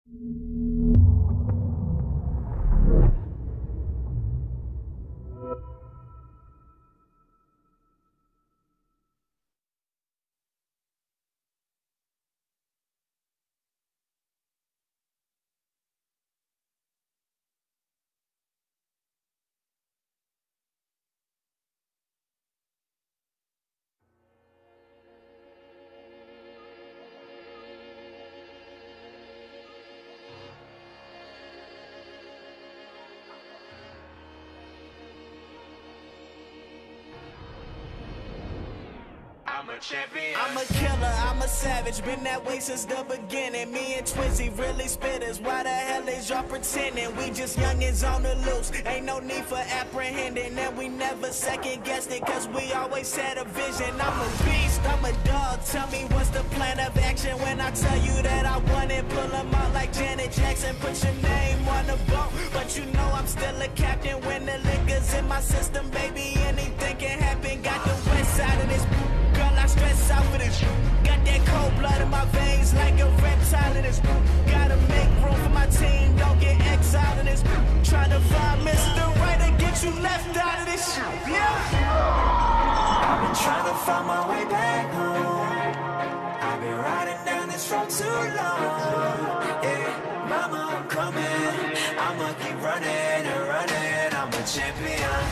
I'm a killer, I'm a savage, been that way since the beginning. Me and Twizzy really spitters, why the hell is y'all pretending? We just youngins on the loose, ain't no need for apprehending. And we never second guessed it, cause we always had a vision. I'm a beast, I'm a dog, tell me what's the plan of action? When I tell you that I want it, pull them out like Janet Jackson. Put your name on the boat, but you know I'm still a captain. When the liquor's in my system, baby, anything can happen. Got the west side of this girl, I stress out for this. Got that cold blood in my veins like a reptile in this. Gotta make room for my team, don't get exiled in this. Trying to find Mr. Right and get you left out of this shit. Yeah. I've been trying to find my way back home. I've been riding down this road too long. Yeah, mama, I'm coming. I'ma keep running and running. I'm a champion.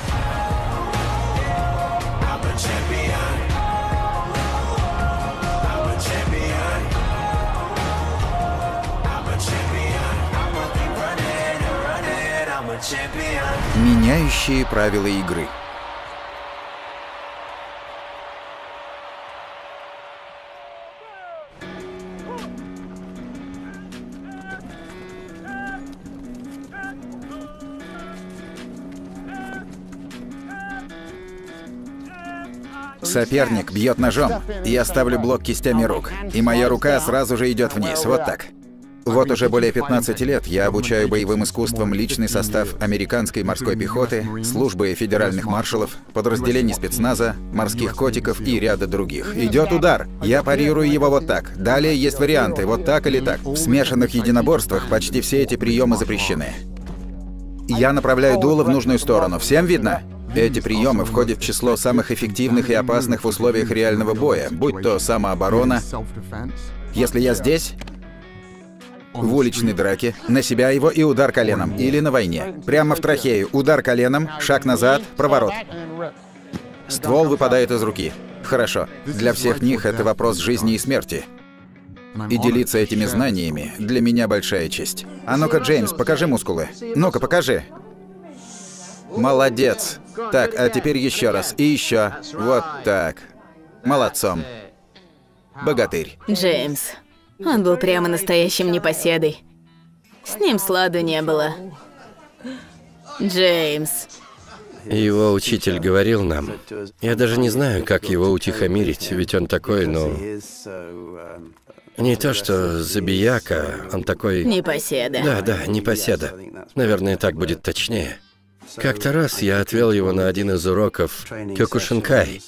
I'm a champion. Меняющие правила игры. Соперник бьет ножом, я ставлю блок кистями рук, и моя рука сразу же идет вниз, вот так. Вот уже более 15 лет я обучаю боевым искусствам личный состав американской морской пехоты, службы федеральных маршалов, подразделений спецназа, морских котиков и ряда других. Идет удар, я парирую его вот так. Далее есть варианты, вот так или так. В смешанных единоборствах почти все эти приемы запрещены. Я направляю дуло в нужную сторону. Всем видно? Эти приемы входят в число самых эффективных и опасных в условиях реального боя, будь то самооборона. Если я здесь, в уличной драке, на себя его и удар коленом, или на войне. Прямо в трахею, удар коленом, шаг назад, проворот. Ствол выпадает из руки. Хорошо. Для всех них это вопрос жизни и смерти. И делиться этими знаниями для меня большая честь. А ну-ка, Джеймс, покажи мускулы. Ну-ка, покажи. Молодец. Так, а теперь еще раз. И еще. Вот так. Молодцом. Богатырь. Джеймс. Он был прямо настоящим непоседой. С ним сладу не было. Джеймс. Его учитель говорил нам. Я даже не знаю, как его утихомирить, ведь он такой, ну... Не то что забияка, он такой... Непоседа. Да, непоседа. Наверное, так будет точнее. Как-то раз я отвел его на один из уроков Кёкушинкай.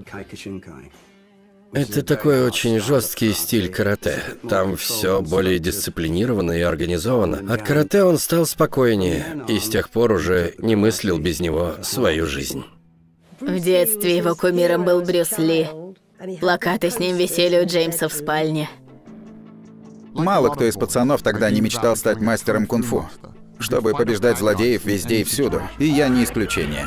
Это такой очень жесткий стиль карате. Там все более дисциплинировано и организовано. От карате он стал спокойнее, и с тех пор уже не мыслил без него свою жизнь. В детстве его кумиром был Брюс Ли. Плакаты с ним висели у Джеймса в спальне. Мало кто из пацанов тогда не мечтал стать мастером кунг-фу, чтобы побеждать злодеев везде и всюду, и я не исключение.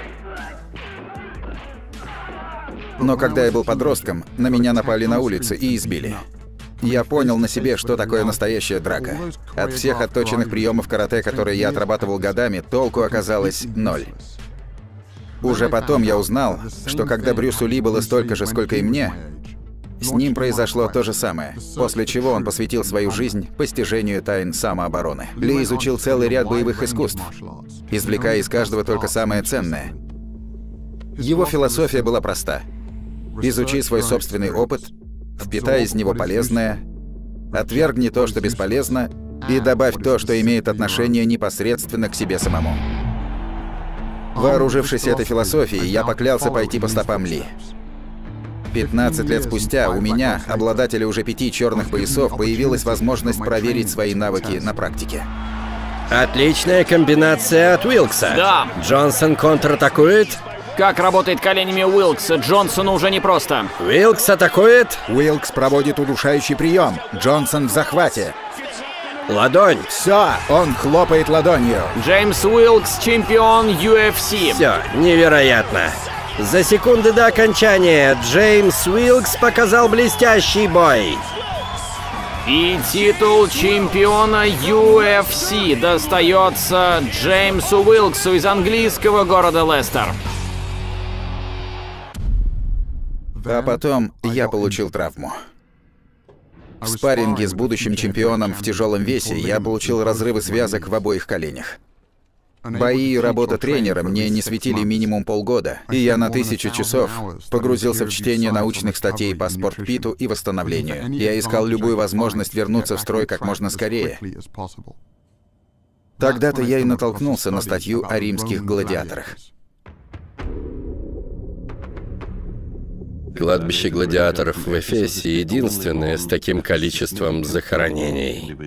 Но когда я был подростком, на меня напали на улице и избили. Я понял на себе, что такое настоящая драка. От всех отточенных приемов карате, которые я отрабатывал годами, толку оказалось 0. Уже потом я узнал, что когда Брюсу Ли было столько же, сколько и мне, с ним произошло то же самое, после чего он посвятил свою жизнь постижению тайн самообороны. Ли изучил целый ряд боевых искусств, извлекая из каждого только самое ценное. Его философия была проста. Изучи свой собственный опыт, впитай из него полезное, отвергни то, что бесполезно, и добавь то, что имеет отношение непосредственно к себе самому. Вооружившись этой философией, я поклялся пойти по стопам Ли. 15 лет спустя у меня, обладателя уже 5 черных поясов, появилась возможность проверить свои навыки на практике. Отличная комбинация от Уилкса. Да. Джонсон контратакует. Как работает коленями Уилкс? Джонсону уже непросто. Уилкс атакует. Уилкс проводит удушающий прием. Джонсон в захвате. Ладонь. Все, он хлопает ладонью. Джеймс Уилкс, чемпион UFC. Все, невероятно. За секунды до окончания Джеймс Уилкс показал блестящий бой. И титул чемпиона UFC достается Джеймсу Уилксу из английского города Лестер. А потом я получил травму. В спарринге с будущим чемпионом в тяжелом весе я получил разрывы связок в обоих коленях. Бои и работа тренера мне не светили минимум полгода, и я на 1000 часов погрузился в чтение научных статей по спортпиту и восстановлению. Я искал любую возможность вернуться в строй как можно скорее. Тогда-то я и натолкнулся на статью о римских гладиаторах. Кладбище гладиаторов в Эфесе единственное с таким количеством захоронений.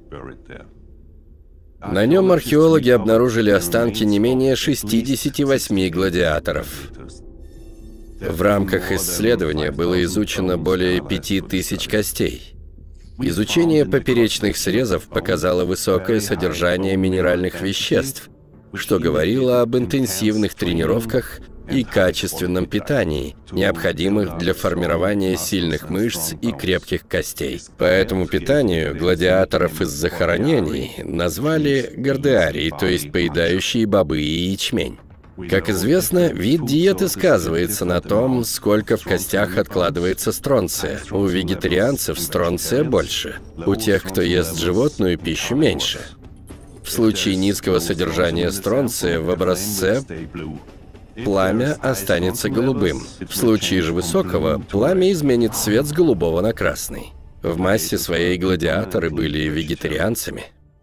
На нем археологи обнаружили останки не менее 68 гладиаторов. В рамках исследования было изучено более 5000 костей. Изучение поперечных срезов показало высокое содержание минеральных веществ, что говорило об интенсивных тренировках и качественном питании, необходимых для формирования сильных мышц и крепких костей. По этому питанию гладиаторов из захоронений назвали гардеарии, то есть поедающие бобы и ячмень. Как известно, вид диеты сказывается на том, сколько в костях откладывается стронция. У вегетарианцев стронция больше, у тех, кто ест животную пищу, меньше. В случае низкого содержания стронция в образце пламя останется голубым. В случае же высокого, пламя изменит цвет с голубого на красный. В массе своей гладиаторы были вегетарианцами.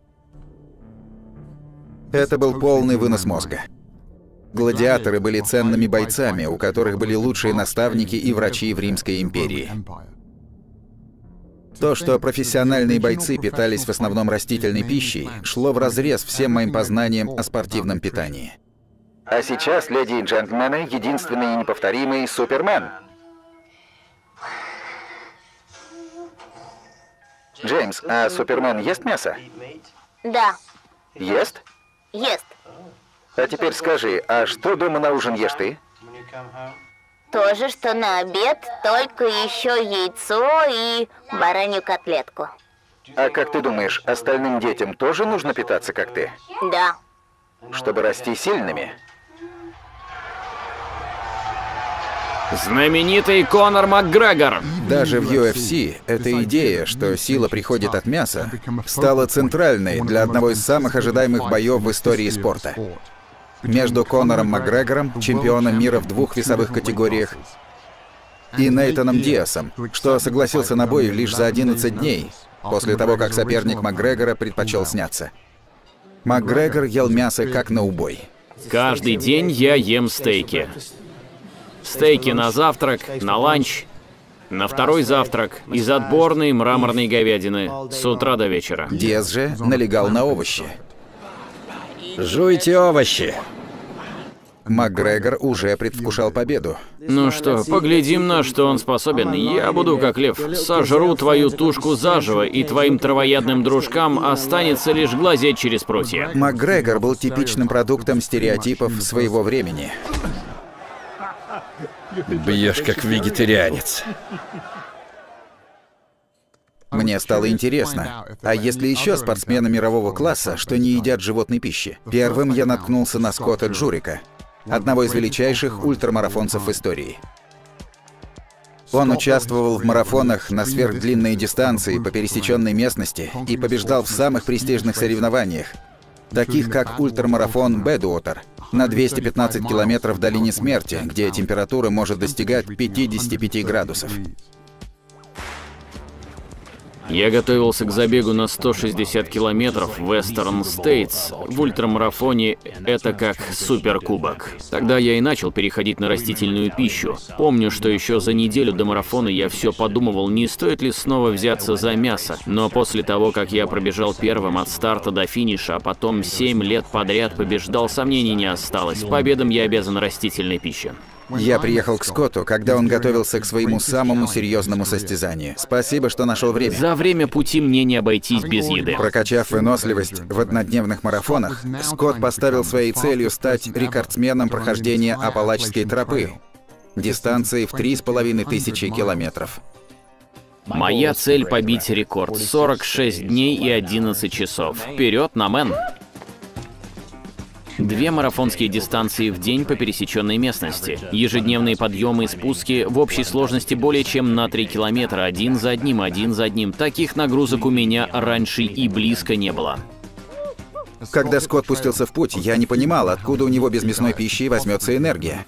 Это был полный вынос мозга. Гладиаторы были ценными бойцами, у которых были лучшие наставники и врачи в Римской империи. То, что профессиональные бойцы питались в основном растительной пищей, шло вразрез всем моим познаниям о спортивном питании. А сейчас, леди и джентльмены, единственный и неповторимый Супермен. Джеймс, а Супермен ест мясо? Да, Ест? ест. А теперь скажи, а что дома на ужин ешь ты? То же, что на обед, только еще яйцо и баранью котлетку. А как ты думаешь, остальным детям тоже нужно питаться, как ты? Да. Чтобы расти сильными? Знаменитый Конор Макгрегор. Даже в UFC эта идея, что сила приходит от мяса, стала центральной для одного из самых ожидаемых боев в истории спорта. Между Конором Макгрегором, чемпионом мира в 2 весовых категориях, и Нейтаном Диасом, что согласился на бой лишь за 11 дней, после того, как соперник Макгрегора предпочел сняться. Макгрегор ел мясо как на убой. Каждый день я ем стейки. Стейки на завтрак, на ланч, на второй завтрак из отборной мраморной говядины с утра до вечера. Диас же налегал на овощи. Жуйте овощи. Макгрегор уже предвкушал победу. Ну что, поглядим, на что он способен. Я буду как лев. Сожру твою тушку заживо, и твоим травоядным дружкам останется лишь глазеть через прутья. Макгрегор был типичным продуктом стереотипов своего времени. Бьешь как вегетарианец. Мне стало интересно, а есть ли еще спортсмены мирового класса, что не едят животной пищи? Первым я наткнулся на Скотта Джурика, одного из величайших ультрамарафонцев в истории. Он участвовал в марафонах на сверхдлинные дистанции по пересеченной местности и побеждал в самых престижных соревнованиях, таких как ультрамарафон Бэдуотер на 215 километров в долине смерти, где температура может достигать 55 градусов. Я готовился к забегу на 160 километров в Western States. В ультрамарафоне это как суперкубок. Тогда я и начал переходить на растительную пищу. Помню, что еще за неделю до марафона я все подумывал, не стоит ли снова взяться за мясо. Но после того, как я пробежал первым от старта до финиша, а потом 7 лет подряд побеждал, сомнений не осталось. Победам я обязан растительной пище. Я приехал к Скотту, когда он готовился к своему самому серьезному состязанию. Спасибо, что нашел время. За время пути мне не обойтись без еды. Прокачав выносливость в однодневных марафонах, Скотт поставил своей целью стать рекордсменом прохождения Апалачской тропы, дистанции в 3500 километров. Моя цель — побить рекорд. 46 дней и 11 часов. Вперед на Мэн! 2 марафонские дистанции в день по пересеченной местности. Ежедневные подъемы и спуски в общей сложности более чем на 3 километра, один за одним. Таких нагрузок у меня раньше и близко не было. Когда Скотт пустился в путь, я не понимал, откуда у него без мясной пищи возьмется энергия.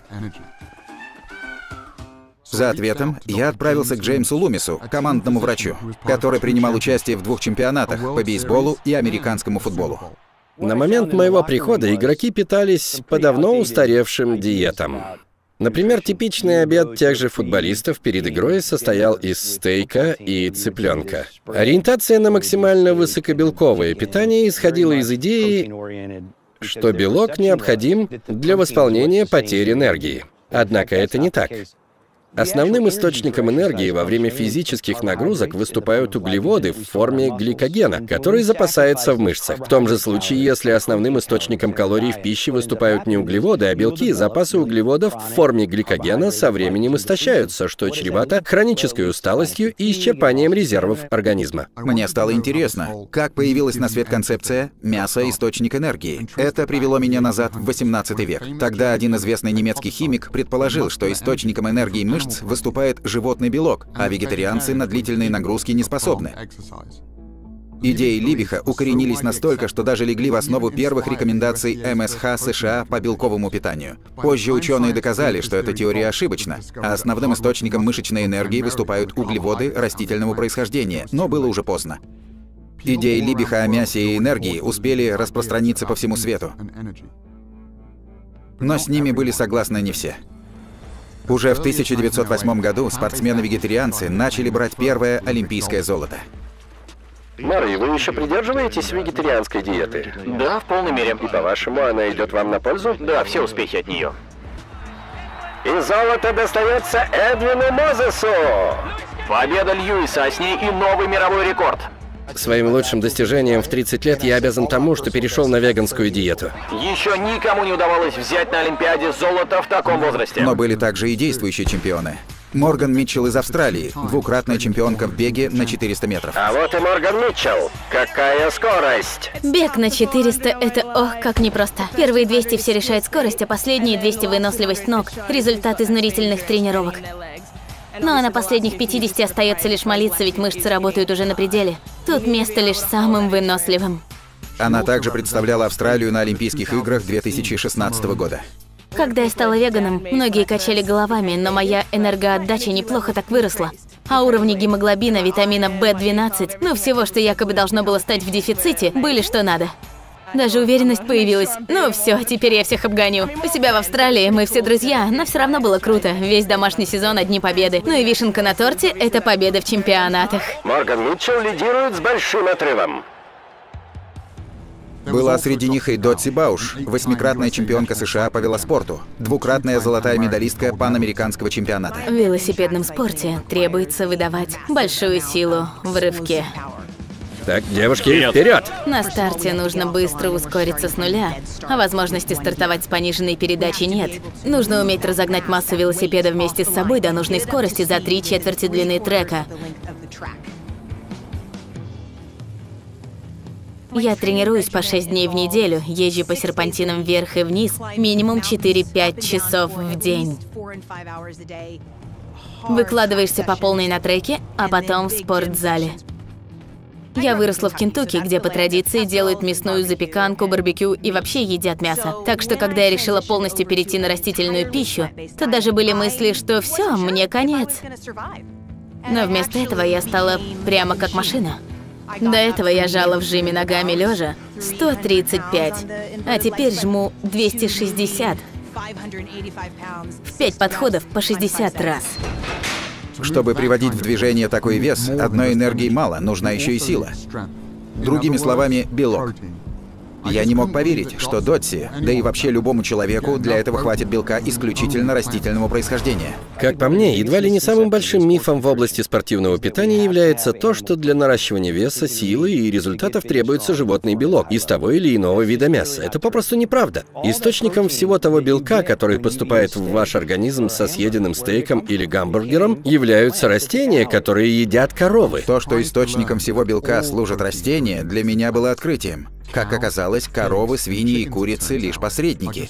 За ответом я отправился к Джеймсу Лумису, командному врачу, который принимал участие в 2 чемпионатах по бейсболу и американскому футболу. На момент моего прихода игроки питались по давно устаревшим диетам. Например, типичный обед тех же футболистов перед игрой состоял из стейка и цыпленка. Ориентация на максимально высокобелковое питание исходила из идеи, что белок необходим для восполнения потерь энергии. Однако это не так. Основным источником энергии во время физических нагрузок выступают углеводы в форме гликогена, который запасается в мышцах. В том же случае, если основным источником калорий в пище выступают не углеводы, а белки, запасы углеводов в форме гликогена со временем истощаются, что чревато хронической усталостью и исчерпанием резервов организма. Мне стало интересно, как появилась на свет концепция «мясо – источник энергии». Это привело меня назад в 18 век. Тогда один известный немецкий химик предположил, что источником энергии мышц выступает животный белок, а вегетарианцы на длительные нагрузки не способны. Идеи Либиха укоренились настолько, что даже легли в основу первых рекомендаций МСХ США по белковому питанию. Позже ученые доказали, что эта теория ошибочна, а основным источником мышечной энергии выступают углеводы растительного происхождения, но было уже поздно. Идеи Либиха о мясе и энергии успели распространиться по всему свету. Но с ними были согласны не все. Уже в 1908 году спортсмены-вегетарианцы начали брать первое олимпийское золото. Мэри, вы еще придерживаетесь вегетарианской диеты? Да, в полной мере. И по-вашему, она идет вам на пользу? Да, все успехи от нее. И золото достается Эдвину Мозесу! Победа Льюиса, а с ней и новый мировой рекорд. Своим лучшим достижением в 30 лет я обязан тому, что перешел на веганскую диету. Еще никому не удавалось взять на Олимпиаде золото в таком возрасте. Но были также и действующие чемпионы. Морган Митчелл из Австралии, двукратная чемпионка в беге на 400 метров. А вот и Морган Митчелл. Какая скорость! Бег на 400 — это ох, как непросто. Первые 200 все решает скорость, а последние 200 — выносливость ног. Результат изнурительных тренировок. Ну а на последних 50 остается лишь молиться, ведь мышцы работают уже на пределе. Тут место лишь самым выносливым. Она также представляла Австралию на Олимпийских играх 2016 года. Когда я стала веганом, многие качали головами, но моя энергоотдача неплохо так выросла. А уровни гемоглобина, витамина B12, ну всего, что якобы должно было стать в дефиците, были что надо. Даже уверенность появилась. Ну все, теперь я всех обгоню. У себя в Австралии мы все друзья, но все равно было круто. Весь домашний сезон — одни победы. Ну и вишенка на торте — это победа в чемпионатах. Морган Митчелл лидирует с большим отрывом. Была среди них и Дотси Бауш, 8-кратная чемпионка США по велоспорту, 2-кратная золотая медалистка панамериканского чемпионата. В велосипедном спорте требуется выдавать большую силу в рывке. Так, девушки, вперед! На старте нужно быстро ускориться с нуля, а возможности стартовать с пониженной передачей нет. Нужно уметь разогнать массу велосипеда вместе с собой до нужной скорости за 3/4 длины трека. Я тренируюсь по 6 дней в неделю, езжу по серпантинам вверх и вниз, минимум 4-5 часов в день. Выкладываешься по полной на треке, а потом в спортзале. Я выросла в Кентукки, где по традиции делают мясную запеканку, барбекю и вообще едят мясо. Так что, когда я решила полностью перейти на растительную пищу, то даже были мысли, что все, мне конец. Но вместо этого я стала прямо как машина. До этого я жала в жиме ногами лежа 135, а теперь жму 260. В 5 подходов по 60 раз. Чтобы приводить в движение такой вес, одной энергии мало, нужна еще и сила. Другими словами, белок. Я не мог поверить, что Дотси, да и вообще любому человеку, для этого хватит белка исключительно растительного происхождения. Как по мне, едва ли не самым большим мифом в области спортивного питания является то, что для наращивания веса, силы и результатов требуется животный белок из того или иного вида мяса. Это попросту неправда. Источником всего того белка, который поступает в ваш организм со съеденным стейком или гамбургером, являются растения, которые едят коровы. То, что источником всего белка служат растения, для меня было открытием. Как оказалось, коровы, свиньи и курицы — лишь посредники.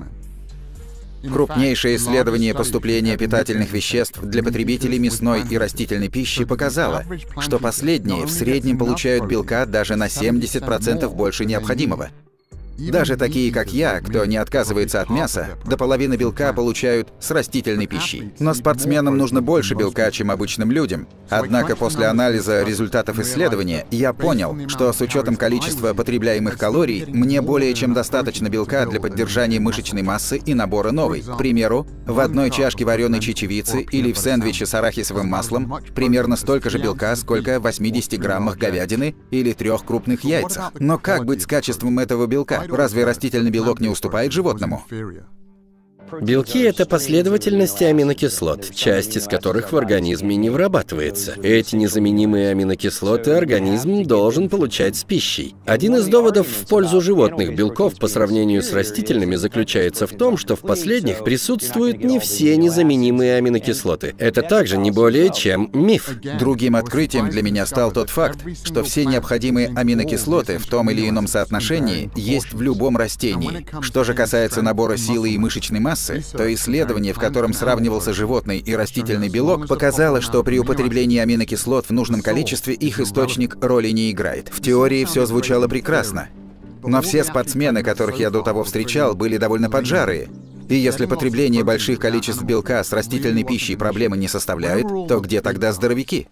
Крупнейшее исследование поступления питательных веществ для потребителей мясной и растительной пищи показало, что последние в среднем получают белка даже на 70% больше необходимого. Даже такие, как я, кто не отказывается от мяса, до половины белка получают с растительной пищей. Но спортсменам нужно больше белка, чем обычным людям. Однако после анализа результатов исследования я понял, что с учетом количества потребляемых калорий, мне более чем достаточно белка для поддержания мышечной массы и набора новой. К примеру, в одной чашке вареной чечевицы или в сэндвиче с арахисовым маслом примерно столько же белка, сколько в 80 граммах говядины или 3 крупных яйцах. Но как быть с качеством этого белка? Разве растительный белок не уступает животному? Белки — это последовательности аминокислот, часть из которых в организме не вырабатывается. Эти незаменимые аминокислоты организм должен получать с пищей. Один из доводов в пользу животных белков по сравнению с растительными заключается в том, что в последних присутствуют не все незаменимые аминокислоты. Это также не более чем миф. Другим открытием для меня стал тот факт, что все необходимые аминокислоты в том или ином соотношении есть в любом растении. Что же касается набора силы и мышечной массы, то исследование, в котором сравнивался животный и растительный белок, показало, что при употреблении аминокислот в нужном количестве их источник роли не играет. В теории все звучало прекрасно. Но все спортсмены, которых я до того встречал, были довольно поджарые. И если потребление больших количеств белка с растительной пищей проблемы не составляет, то где тогда здоровяки?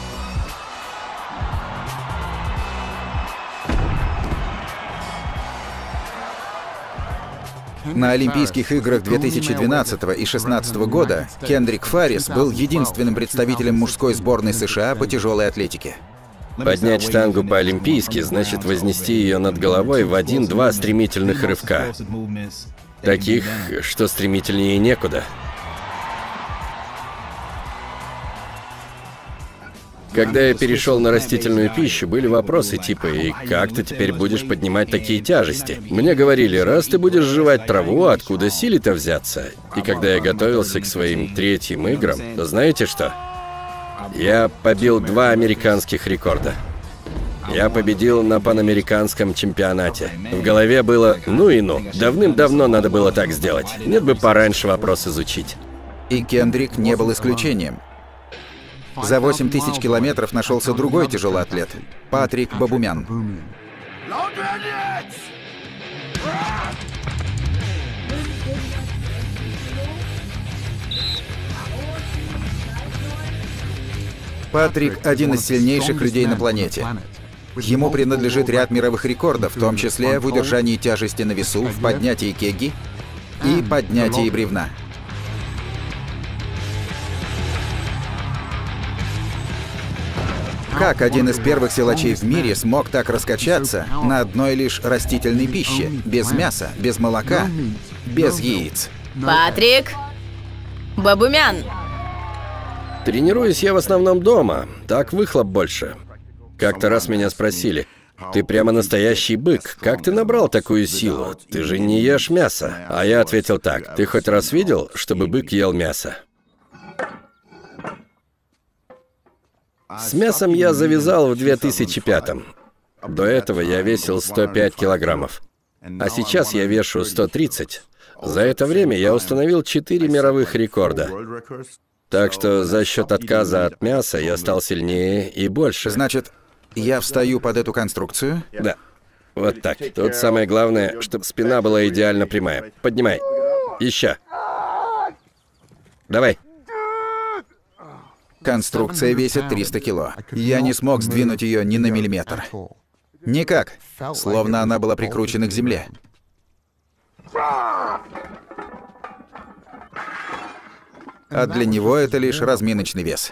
На Олимпийских играх 2012 и 2016 года Кендрик Фаррис был единственным представителем мужской сборной США по тяжелой атлетике. Поднять штангу по-олимпийски значит вознести ее над головой в 1-2 стремительных рывка. Таких, что стремительнее некуда. Когда я перешел на растительную пищу, были вопросы типа «И как ты теперь будешь поднимать такие тяжести?» Мне говорили, раз ты будешь жевать траву, откуда силе-то взяться? И когда я готовился к своим 3-м играм, то знаете что? Я побил 2 американских рекорда. Я победил на панамериканском чемпионате. В голове было «ну и ну». Давным-давно надо было так сделать. Нет бы пораньше вопрос изучить. И Кендрик не был исключением. За 8000 километров нашелся другой тяжелый атлет — Патрик Бабумян. Патрик — один из сильнейших людей на планете. Ему принадлежит ряд мировых рекордов, в том числе в удержании тяжести на весу, в поднятии кеги и поднятии бревна. Как один из первых силачей в мире смог так раскачаться на одной лишь растительной пище, без мяса, без молока, без яиц? Патрик Бабумян. Тренируюсь я в основном дома, так выхлоп больше. Как-то раз меня спросили: «Ты прямо настоящий бык, как ты набрал такую силу? Ты же не ешь мясо». А я ответил так: «Ты хоть раз видел, чтобы бык ел мясо?» С мясом я завязал в 2005-м. До этого я весил 105 килограммов. А сейчас я вешу 130. За это время я установил 4 мировых рекорда. Так что за счет отказа от мяса я стал сильнее и больше. Значит, я встаю под эту конструкцию? Да. Вот так. Тут самое главное, чтобы спина была идеально прямая. Поднимай. Еще. Давай. Конструкция весит 300 кило. Я не смог сдвинуть ее ни на миллиметр. Никак. Словно она была прикручена к земле. А для него это лишь разминочный вес.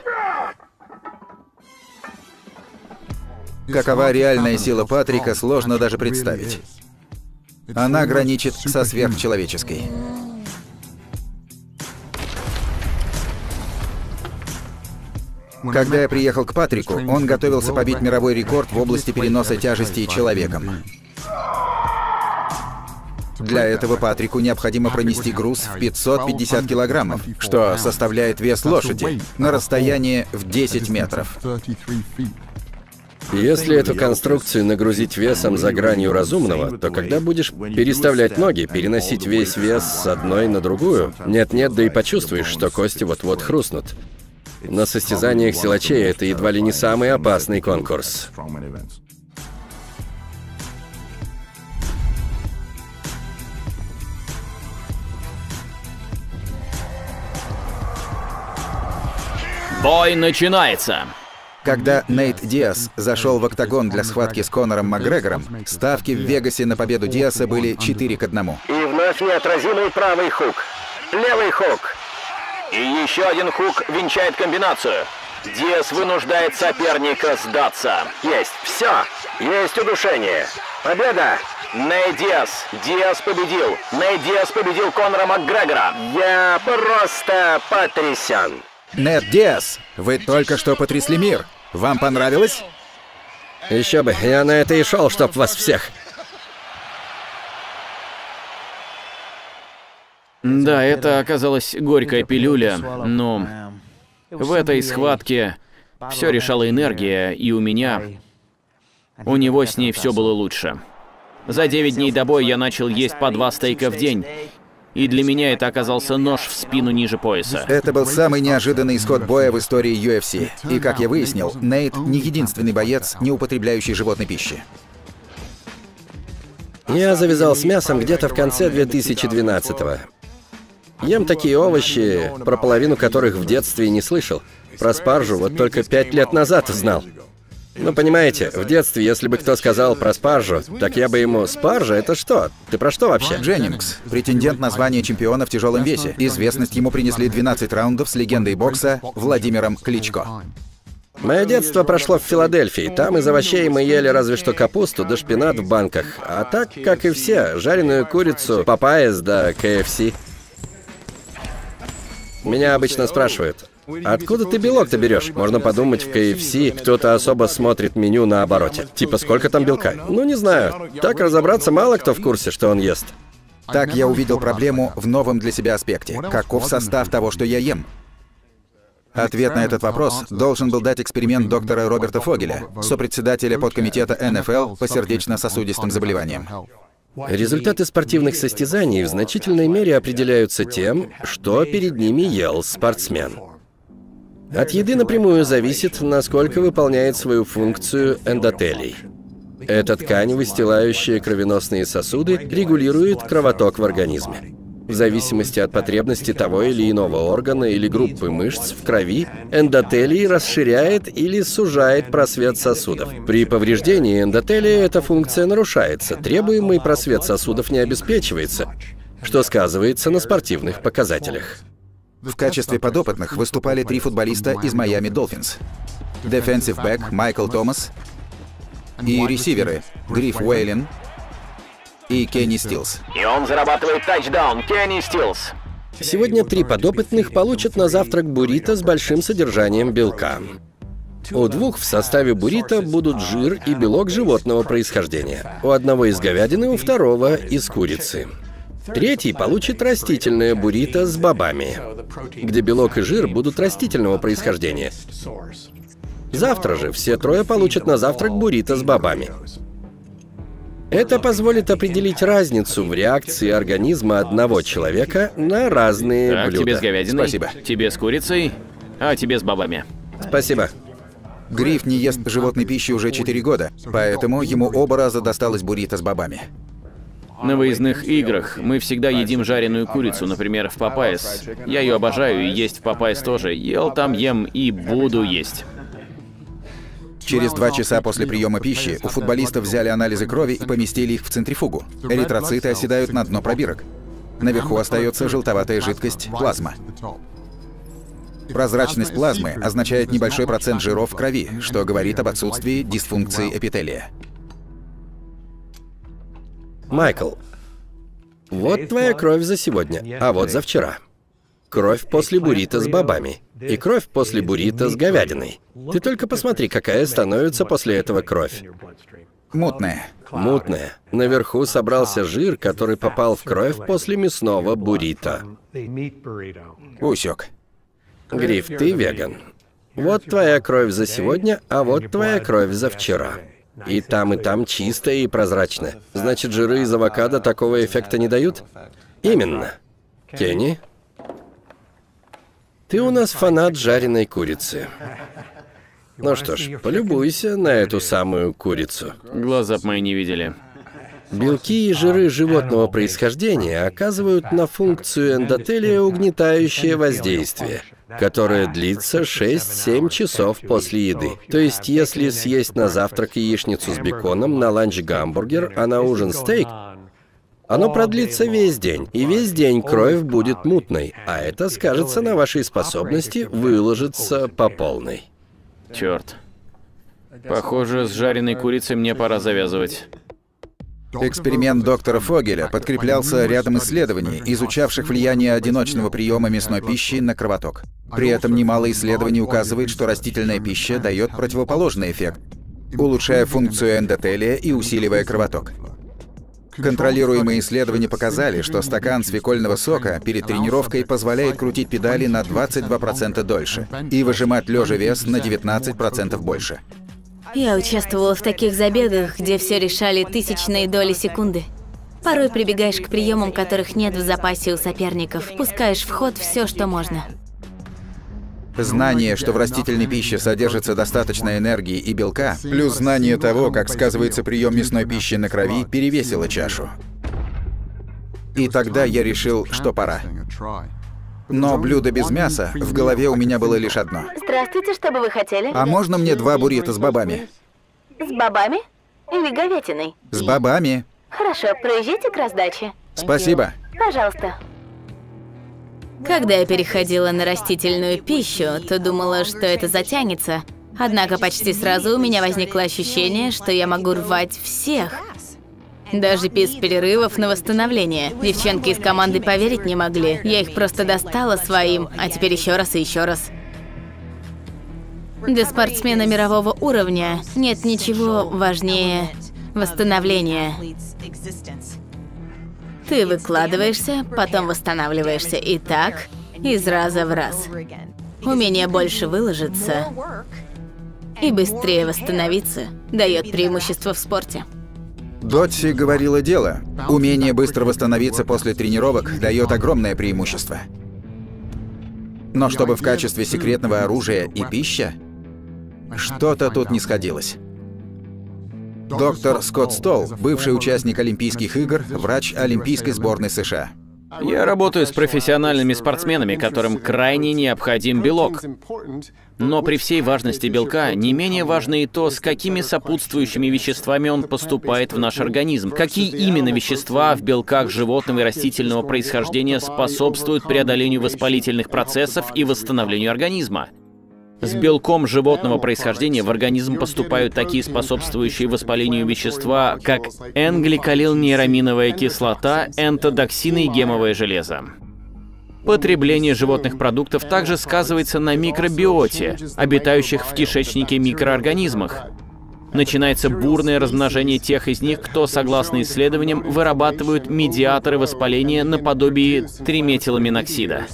Какова реальная сила Патрика, сложно даже представить. Она граничит со сверхчеловеческой. Когда я приехал к Патрику, он готовился побить мировой рекорд в области переноса тяжестей человеком. Для этого Патрику необходимо пронести груз в 550 килограммов, что составляет вес лошади, на расстоянии в 10 метров. Если эту конструкцию нагрузить весом за гранью разумного, то когда будешь переставлять ноги, переносить весь вес с одной на другую, нет-нет, да и почувствуешь, что кости вот-вот хрустнут. На состязаниях силачей это едва ли не самый опасный конкурс. Бой начинается! Когда Нейт Диас зашел в октагон для схватки с Конором Макгрегором, ставки в Вегасе на победу Диаса были 4-1. И вновь неотразимый правый хук. Левый хук. И еще один хук венчает комбинацию. Диас вынуждает соперника сдаться. Есть. Все. Есть удушение. Победа. Нейт Диас. Диас победил. Нейт Диас победил Конора Макгрегора. Я просто потрясен. Нейт Диас, вы только что потрясли мир. Вам понравилось? Еще бы, я на это и шел, чтоб вас всех. Да, это оказалась горькая пилюля, но в этой схватке все решала энергия, и у меня... У него с ней все было лучше. За 9 дней до боя я начал есть по 2 стейка в день. И для меня это оказался нож в спину ниже пояса. Это был самый неожиданный исход боя в истории UFC. И, как я выяснил, Нейт не единственный боец, не употребляющий животной пищи. Я завязал с мясом где-то в конце 2012-го. Ем такие овощи, про половину которых в детстве и не слышал. Про спаржу вот только 5 лет назад узнал. Ну, понимаете, в детстве, если бы кто сказал про спаржу, так я бы ему: «Спаржа — это что? Ты про что вообще?» Дженнингс, претендент на звание чемпиона в тяжелом весе. Известность ему принесли 12 раундов с легендой бокса Владимиром Кличко. Мое детство прошло в Филадельфии. Там из овощей мы ели разве что капусту да шпинат в банках. А так, как и все, жареную курицу, Попайес да KFC. Меня обычно спрашивают: откуда ты белок-то берешь? Можно подумать, в KFC кто-то особо смотрит меню на обороте. Типа, сколько там белка? Ну, не знаю. Так разобраться мало кто в курсе, что он ест. Так я увидел проблему в новом для себя аспекте. Каков состав того, что я ем? Ответ на этот вопрос должен был дать эксперимент доктора Роберта Фогеля, сопредседателя подкомитета НФЛ по сердечно-сосудистым заболеваниям. Результаты спортивных состязаний в значительной мере определяются тем, что перед ними ел спортсмен. От еды напрямую зависит, насколько выполняет свою функцию эндотелий. Эта ткань, выстилающая кровеносные сосуды, регулирует кровоток в организме. В зависимости от потребности того или иного органа или группы мышц в крови, эндотелий расширяет или сужает просвет сосудов. При повреждении эндотелия эта функция нарушается, требуемый просвет сосудов не обеспечивается, что сказывается на спортивных показателях. В качестве подопытных выступали 3 футболиста из Майами Долфинс. Defensive back Майкл Томас и ресиверы Гриф Уэйлин и Кенни Стилс. И он зарабатывает тачдаун. Кенни Стилс. Сегодня 3 подопытных получат на завтрак буррито с большим содержанием белка. У 2 в составе буррито будут жир и белок животного происхождения. У одного из говядины, у второго из курицы. 3 получит растительное буррито с бобами, где белок и жир будут растительного происхождения. Завтра же все 3 получат на завтрак буррито с бобами. Это позволит определить разницу в реакции организма одного человека на разные Так, блюда. тебе с говядиной, Спасибо. тебе с курицей, а тебе с бобами. Спасибо. Гриф не ест животной пищи уже 4 года, поэтому ему оба раза досталось буррито с бобами. На выездных играх мы всегда едим жареную курицу, например, в Попайс. Я ее обожаю, и есть в Попайс тоже. Ел там, ем и буду есть. Через 2 часа после приема пищи у футболистов взяли анализы крови и поместили их в центрифугу. Эритроциты оседают на дно пробирок. Наверху остается желтоватая жидкость – плазма. Прозрачность плазмы означает небольшой процент жиров в крови, что говорит об отсутствии дисфункции эпителия. Майкл, вот твоя кровь за сегодня, а вот за вчера. Кровь после буррито с бобами и кровь после буррито с говядиной. Ты только посмотри, какая становится после этого кровь. Мутная. Мутная. Наверху собрался жир, который попал в кровь после мясного буррито. Усек. Гриф, ты веган. Вот твоя кровь за сегодня, а вот твоя кровь за вчера. И там чистая и прозрачная. Значит, жиры из авокадо такого эффекта не дают? Именно. Кенни, ты у нас фанат жареной курицы. Ну что ж, полюбуйся на эту самую курицу. Глаза б мои не видели. Белки и жиры животного происхождения оказывают на функцию эндотелия угнетающее воздействие, которое длится 6-7 часов после еды. То есть, если съесть на завтрак яичницу с беконом, на ланч гамбургер, а на ужин стейк, оно продлится весь день, и весь день кровь будет мутной, а это скажется на вашей способности выложиться по полной. Черт. Похоже, с жареной курицей мне пора завязывать. Эксперимент доктора Фогеля подкреплялся рядом исследований, изучавших влияние одиночного приема мясной пищи на кровоток. При этом немало исследований указывает, что растительная пища дает противоположный эффект, улучшая функцию эндотелия и усиливая кровоток. Контролируемые исследования показали, что стакан свекольного сока перед тренировкой позволяет крутить педали на 22% дольше и выжимать лежа вес на 19% больше. Я участвовала в таких забегах, где все решали тысячные доли секунды. Порой прибегаешь к приемам, которых нет в запасе у соперников. Пускаешь в ход все, что можно. Знание, что в растительной пище содержится достаточно энергии и белка, плюс знание того, как сказывается прием мясной пищи на крови, перевесило чашу. И тогда я решил, что пора. Но блюдо без мяса, в голове у меня было лишь одно. Здравствуйте, что бы вы хотели? А можно мне 2 буррито с бобами? С бобами? Или говядиной? С бобами. Хорошо, проезжайте к раздаче. Спасибо. Пожалуйста. Когда я переходила на растительную пищу, то думала, что это затянется. Однако почти сразу у меня возникло ощущение, что я могу рвать всех. Даже без перерывов на восстановление. Девчонки из команды поверить не могли. Я их просто достала своим, а теперь еще раз и еще раз. Для спортсмена мирового уровня нет ничего важнее восстановления. Ты выкладываешься, потом восстанавливаешься, и так, из раза в раз. Умение больше выложиться и быстрее восстановиться дает преимущество в спорте. Дотти говорила дело. Умение быстро восстановиться после тренировок дает огромное преимущество. Но чтобы в качестве секретного оружия и пища, что-то тут не сходилось. Доктор Скотт Столл, бывший участник Олимпийских игр, врач Олимпийской сборной США. Я работаю с профессиональными спортсменами, которым крайне необходим белок. Но при всей важности белка не менее важно и то, с какими сопутствующими веществами он поступает в наш организм. Какие именно вещества в белках животного и растительного происхождения способствуют преодолению воспалительных процессов и восстановлению организма. С белком животного происхождения в организм поступают такие способствующие воспалению вещества, как N-гликолилнейраминовая кислота, энтодоксины и гемовое железо. Потребление животных продуктов также сказывается на микробиоте, обитающих в кишечнике микроорганизмах. Начинается бурное размножение тех из них, кто, согласно исследованиям, вырабатывают медиаторы воспаления наподобие триметиламиноксида.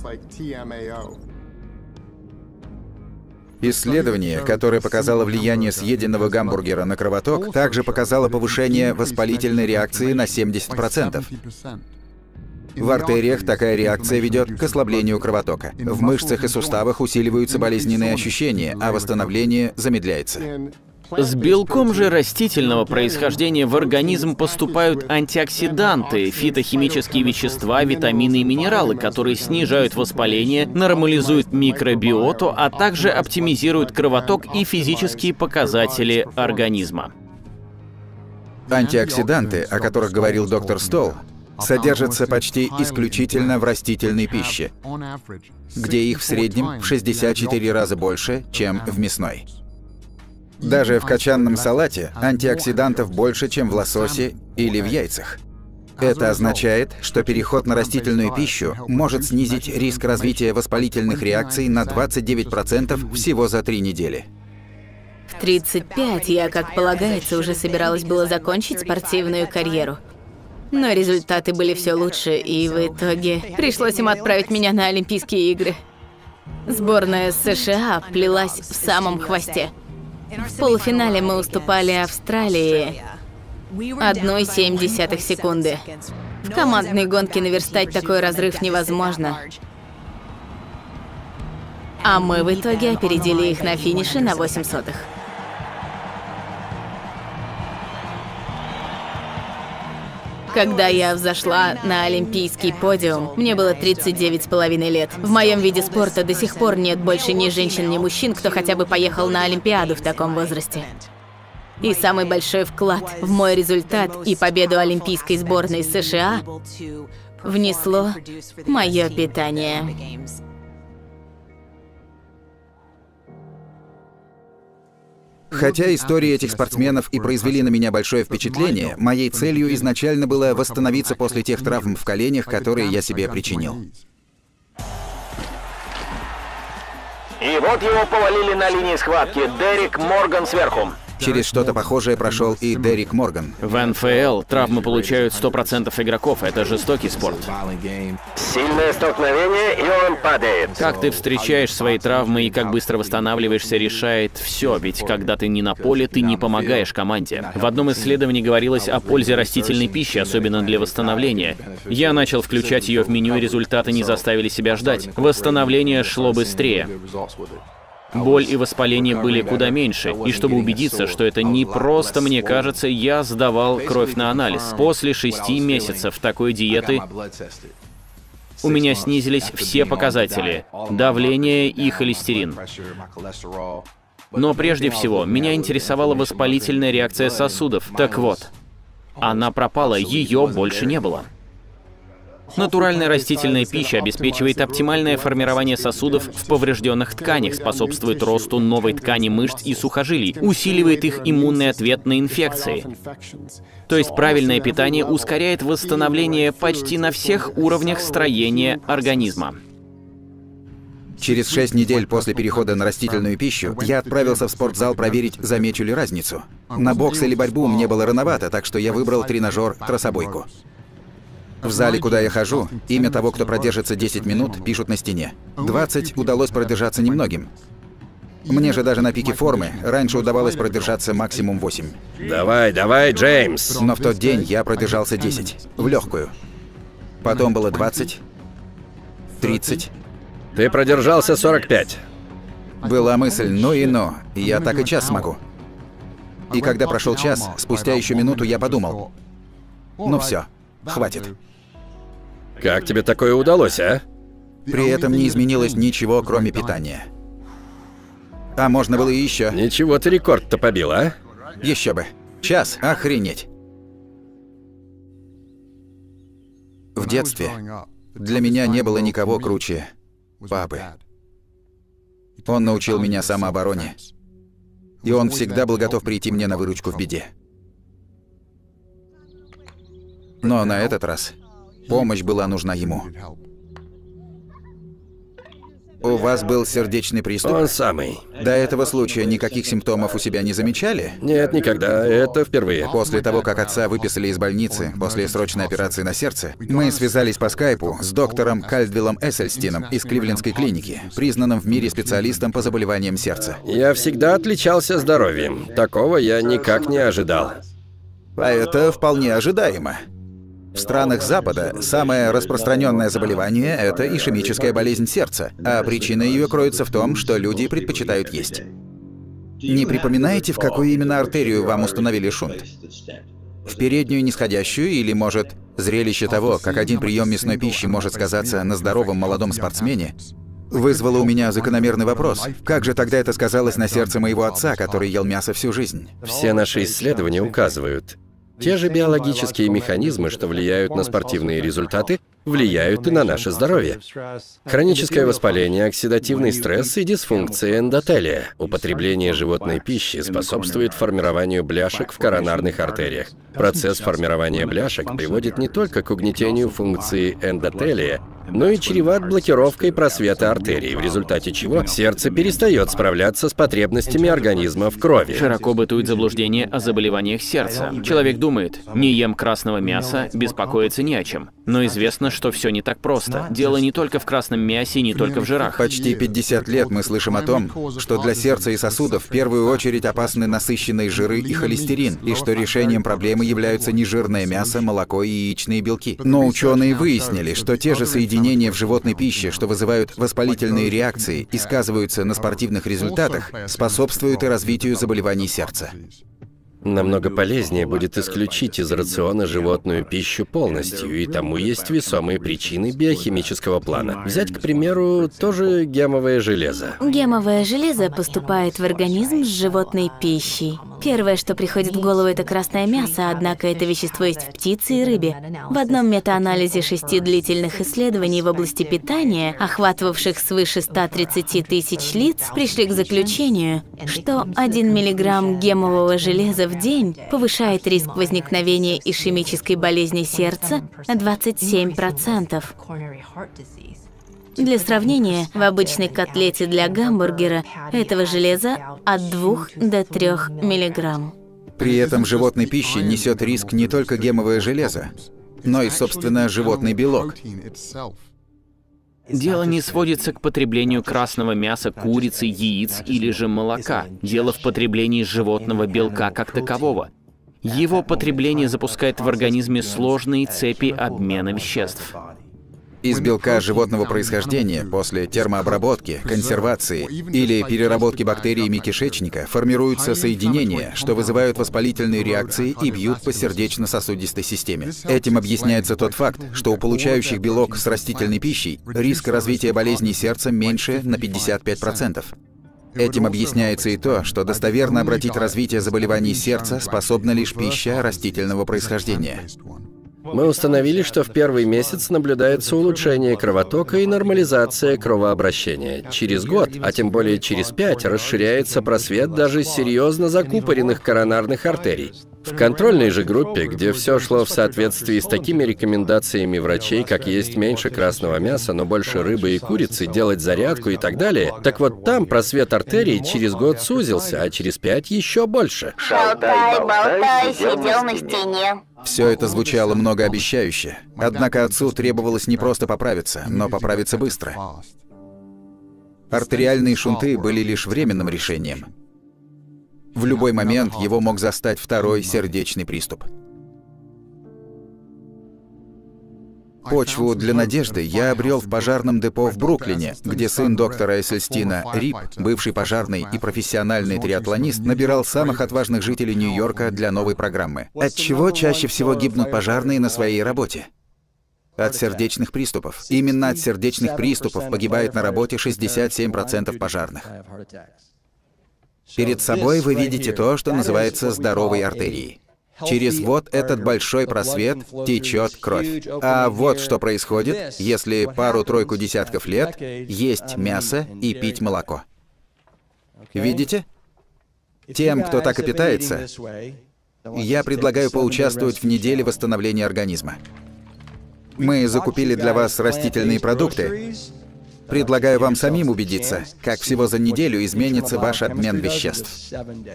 Исследование, которое показало влияние съеденного гамбургера на кровоток, также показало повышение воспалительной реакции на 70%. В артериях такая реакция ведет к ослаблению кровотока. В мышцах и суставах усиливаются болезненные ощущения, а восстановление замедляется. С белком же растительного происхождения в организм поступают антиоксиданты, фитохимические вещества, витамины и минералы, которые снижают воспаление, нормализуют микробиоту, а также оптимизируют кровоток и физические показатели организма. Антиоксиданты, о которых говорил доктор Столл, содержатся почти исключительно в растительной пище, где их в среднем в 64 раза больше, чем в мясной. Даже в кочанном салате антиоксидантов больше, чем в лососе или в яйцах. Это означает, что переход на растительную пищу может снизить риск развития воспалительных реакций на 29% всего за 3 недели. В 35 я, как полагается, уже собиралась было закончить спортивную карьеру. Но результаты были все лучше, и в итоге пришлось им отправить меня на Олимпийские игры. Сборная США плелась в самом хвосте. В полуфинале мы уступали Австралии 1,7 секунды. В командной гонке наверстать такой разрыв невозможно. А мы в итоге опередили их на финише на 0,08. Когда я взошла на олимпийский подиум, мне было 39,5 лет. В моем виде спорта до сих пор нет больше ни женщин, ни мужчин, кто хотя бы поехал на Олимпиаду в таком возрасте. И самый большой вклад в мой результат и победу олимпийской сборной США внесло мое питание. Хотя истории этих спортсменов и произвели на меня большое впечатление, моей целью изначально было восстановиться после тех травм в коленях, которые я себе причинил. И вот его повалили на линии схватки. Дерек Морган сверху. Через что-то похожее прошел и Дерек Морган. В НФЛ травмы получают 100% игроков. Это жестокий спорт. Сильное столкновение, и он падает. Как ты встречаешь свои травмы и как быстро восстанавливаешься, решает все. Ведь когда ты не на поле, ты не помогаешь команде. В одном исследовании говорилось о пользе растительной пищи, особенно для восстановления. Я начал включать ее в меню, и результаты не заставили себя ждать. Восстановление шло быстрее. Боль и воспаление были куда меньше, и чтобы убедиться, что это не просто мне кажется, я сдавал кровь на анализ. После 6 месяцев такой диеты у меня снизились все показатели – давление и холестерин. Но прежде всего, меня интересовала воспалительная реакция сосудов. Так вот, она пропала, ее больше не было. Натуральная растительная пища обеспечивает оптимальное формирование сосудов в поврежденных тканях, способствует росту новой ткани мышц и сухожилий, усиливает их иммунный ответ на инфекции. То есть правильное питание ускоряет восстановление почти на всех уровнях строения организма. Через 6 недель после перехода на растительную пищу я отправился в спортзал проверить, замечу ли разницу. На бокс или борьбу мне было рановато, так что я выбрал тренажер «Трассобойку». В зале, куда я хожу, имя того, кто продержится 10 минут, пишут на стене. 20 удалось продержаться немногим. Мне же даже на пике формы раньше удавалось продержаться максимум 8. Давай, давай, Джеймс. Но в тот день я продержался 10, в легкую. Потом было 20, 30. Ты продержался 45. Была мысль, ну и но, я так и час смогу. И когда прошел час, спустя еще минуту я подумал, ну все, хватит. Как тебе такое удалось, а? При этом не изменилось ничего, кроме питания. А можно было и еще. Ничего ты рекорд-то побил, а? Еще бы. Час, охренеть. В детстве для меня не было никого круче папы. Он научил меня самообороне. И он всегда был готов прийти мне на выручку в беде. Но на этот раз помощь была нужна ему. У вас был сердечный приступ? Он самый. До этого случая никаких симптомов у себя не замечали? Нет, никогда. Это впервые. После того, как отца выписали из больницы после срочной операции на сердце, мы связались по скайпу с доктором Кальдвиллом Эссельстином из Кливлендской клиники, признанным в мире специалистом по заболеваниям сердца. Я всегда отличался здоровьем. Такого я никак не ожидал. А это вполне ожидаемо. В странах Запада самое распространенное заболевание – это ишемическая болезнь сердца, а причина ее кроется в том, что люди предпочитают есть. Не припоминаете, в какую именно артерию вам установили шунт? В переднюю нисходящую или, может, зрелище того, как один прием мясной пищи может сказаться на здоровом молодом спортсмене, вызвало у меня закономерный вопрос. Как же тогда это сказалось на сердце моего отца, который ел мясо всю жизнь? Все наши исследования указывают, те же биологические механизмы, что влияют на спортивные результаты, влияют и на наше здоровье. Хроническое воспаление, оксидативный стресс и дисфункция эндотелия. Употребление животной пищи способствует формированию бляшек в коронарных артериях. Процесс формирования бляшек приводит не только к угнетению функции эндотелия, но и чреват блокировкой просвета артерий, в результате чего сердце перестает справляться с потребностями организма в крови. Широко бытует заблуждение о заболеваниях сердца. Человек думает, не ем красного мяса, беспокоиться не о чем. Но известно, что все не так просто. Дело не только в красном мясе, не только в жирах. Почти 50 лет мы слышим о том, что для сердца и сосудов в первую очередь опасны насыщенные жиры и холестерин, и что решением проблемы являются нежирное мясо, молоко и яичные белки. Но ученые выяснили, что те же соединения в животной пище, что вызывают воспалительные реакции и сказываются на спортивных результатах, способствуют и развитию заболеваний сердца. Намного полезнее будет исключить из рациона животную пищу полностью, и тому есть весомые причины биохимического плана. Взять, к примеру, тоже гемовое железо. Гемовое железо поступает в организм с животной пищей. Первое, что приходит в голову, это красное мясо, однако это вещество есть в птице и рыбе. В одном метаанализе 6 длительных исследований в области питания, охватывавших свыше 130 тысяч лиц, пришли к заключению, что 1 миллиграмм гемового железа в день повышает риск возникновения ишемической болезни сердца на 27%. Для сравнения, в обычной котлете для гамбургера этого железа от 2 до 3 миллиграмм. При этом в животной пище несет риск не только гемовое железо, но и, собственно, животный белок. Дело не сводится к потреблению красного мяса, курицы, яиц или же молока. Дело в потреблении животного белка как такового. Его потребление запускает в организме сложные цепи обмена веществ. Из белка животного происхождения после термообработки, консервации или переработки бактериями кишечника формируются соединения, что вызывают воспалительные реакции и бьют по сердечно-сосудистой системе. Этим объясняется тот факт, что у получающих белок с растительной пищей риск развития болезней сердца меньше на 55%. Этим объясняется и то, что достоверно обратить развитие заболеваний сердца способна лишь пища растительного происхождения. Мы установили, что в первый месяц наблюдается улучшение кровотока и нормализация кровообращения. Через год, а тем более через 5, расширяется просвет даже серьезно закупоренных коронарных артерий. В контрольной же группе, где все шло в соответствии с такими рекомендациями врачей, как есть меньше красного мяса, но больше рыбы и курицы, делать зарядку и так далее, так вот там просвет артерий через год сузился, а через 5 еще больше. Болтай, сидел на стене. Все это звучало многообещающе. Однако отцу требовалось не просто поправиться, но поправиться быстро. Артериальные шунты были лишь временным решением. В любой момент его мог застать второй сердечный приступ. Почву для надежды я обрел в пожарном депо в Бруклине, где сын доктора Эссельстина Рип, бывший пожарный и профессиональный триатлонист, набирал самых отважных жителей Нью-Йорка для новой программы. От чего чаще всего гибнут пожарные на своей работе? От сердечных приступов. Именно от сердечных приступов погибает на работе 67% пожарных. Перед собой вы видите то, что называется здоровой артерией. Через вот этот большой просвет течет кровь. А вот что происходит, если пару-тройку десятков лет есть мясо и пить молоко. Видите? Тем, кто так и питается, я предлагаю поучаствовать в неделе восстановления организма. Мы закупили для вас растительные продукты. Предлагаю вам самим убедиться, как всего за неделю изменится ваш обмен веществ.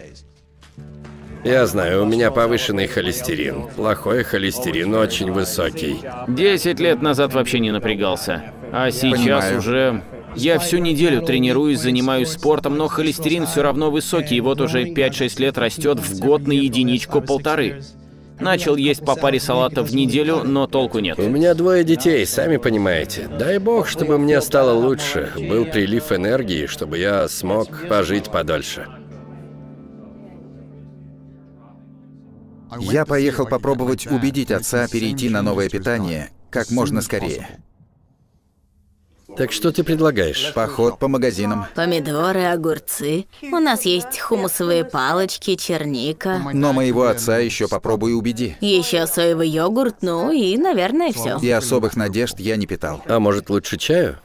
Я знаю, у меня повышенный холестерин. Плохой холестерин, очень высокий. 10 лет назад вообще не напрягался. А сейчас Понимаю. уже... Я всю неделю тренируюсь, занимаюсь спортом, но холестерин все равно высокий, и вот уже 5-6 лет растет в год на единичку-полторы. Начал есть по паре салатов в неделю, но толку нет. У меня 2 детей, сами понимаете. Дай бог, чтобы мне стало лучше. Был прилив энергии, чтобы я смог пожить подольше. Я поехал попробовать убедить отца перейти на новое питание как можно скорее. Так что ты предлагаешь? Поход по магазинам. Помидоры, огурцы. У нас есть хумусовые палочки, черника. Но моего отца еще попробуй убеди. Еще соевый йогурт, ну и, наверное, все. И особых надежд я не питал. А может, лучше чаю?